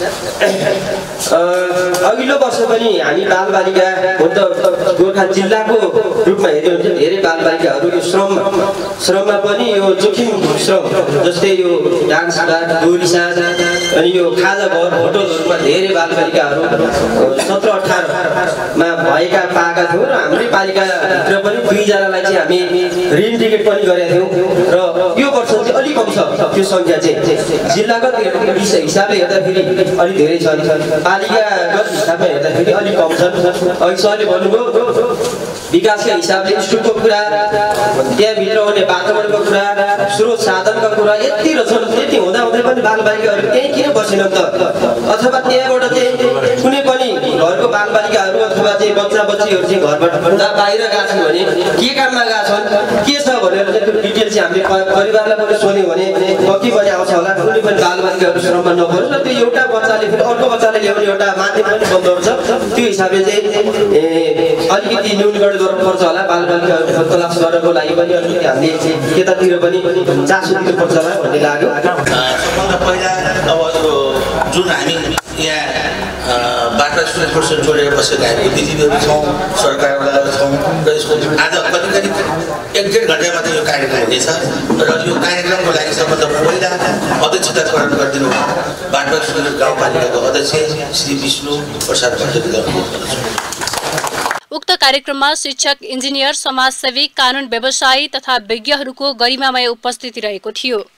अघिल्लो वर्ष पनि हामी बालबालिका गोर्खा जिल्लाको रूपमा हेऱ्यो भने धेरै बालबालिकाहरू यो श्रममा पनि यो जोखिम श्रम जस्तै यो डान्स क्लास, डोरी साज अनि यो खाजा घर होटलहरूमा धेरै बालबालिकाहरू 17-18 मा भएका पाएका थियौँ र हाम्रै पालिकाभित्र पनि 2 जनालाई चाहिँ हामी ऋण टिकट पनि गरेका थियौँ र यो वर्ष चाहिँ अलिक कम छ त्यो सङ्ख्या चाहिँ। जिल्लागत हिसाबले हेर्दाखेरि अलिक धेरै छ, पालिकागत हिसाबमा हेर्दाखेरि अलिक कम छ। अघि सरले भन्नुभयो विकासका हिसाबले स्कुलको कुरा, त्यहाँभित्र हुने वातावरणको कुरा, स्रोत साधनका कुरा यति रहेछन्। यति हुँदाहुँदै पनि बालबालिकाहरू त्यहीँ किन बसेनन् त? अथवा त्यहाँबाट चाहिँ कुनै पनि घरको बालबालिकाहरू अथवा चाहिँ बच्चा बच्चीहरू चाहिँ घरबाट बाहिर गएको छन् भने के काममा गएको छन्, के छ भनेर चाहिँ त्यो डिटेल चाहिँ हामीले परिवारलाई पनि सोध्यौँ भने कति पनि आउँछ होला। कुनै पनि बालबालिकाहरू श्रममा नपरोस् र त्यो एउटा बच्चाले फेरि अर्को बच्चाले ल्याउने एउटा माध्यम पनि बन्द हुन्छ। त्यो हिसाबले चाहिँ अलिकति न्यूनीकरण गर्नुपर्छ होला। बालबालिकाहरू तलास गर्नको लागि पनि अलिकति हामीले यतातिर पनि चासो दिनुपर्छ होला भन्ने लाग्यो। सबभन्दा पहिला अब जुन हामी यहाँ बाटा सुरक्षा जोडेर बसेका हामी बुद्धिजीवीहरू छौँ, सरकारवालाहरू छौँ र यसको आज करिब 1-1.5 घन्टा मात्रै यो कार्यक्रम हुनेछ र यो कार्यक्रमको लागि सबभन्दा पहिला अध्यक्षता ग्रहण गरिदिनु बाटा सुरक्षा गाउँपालिकाको अध्यक्ष श्री विष्णु प्रसाद भट्टराईले गर्नुहुन्छ। उक्त कार्यक्रममा शिक्षक, इन्जिनियर, समाजसेवी, कानुन व्यवसायी तथा विज्ञहरूको गरिमामय उपस्थिति रहेको थियो।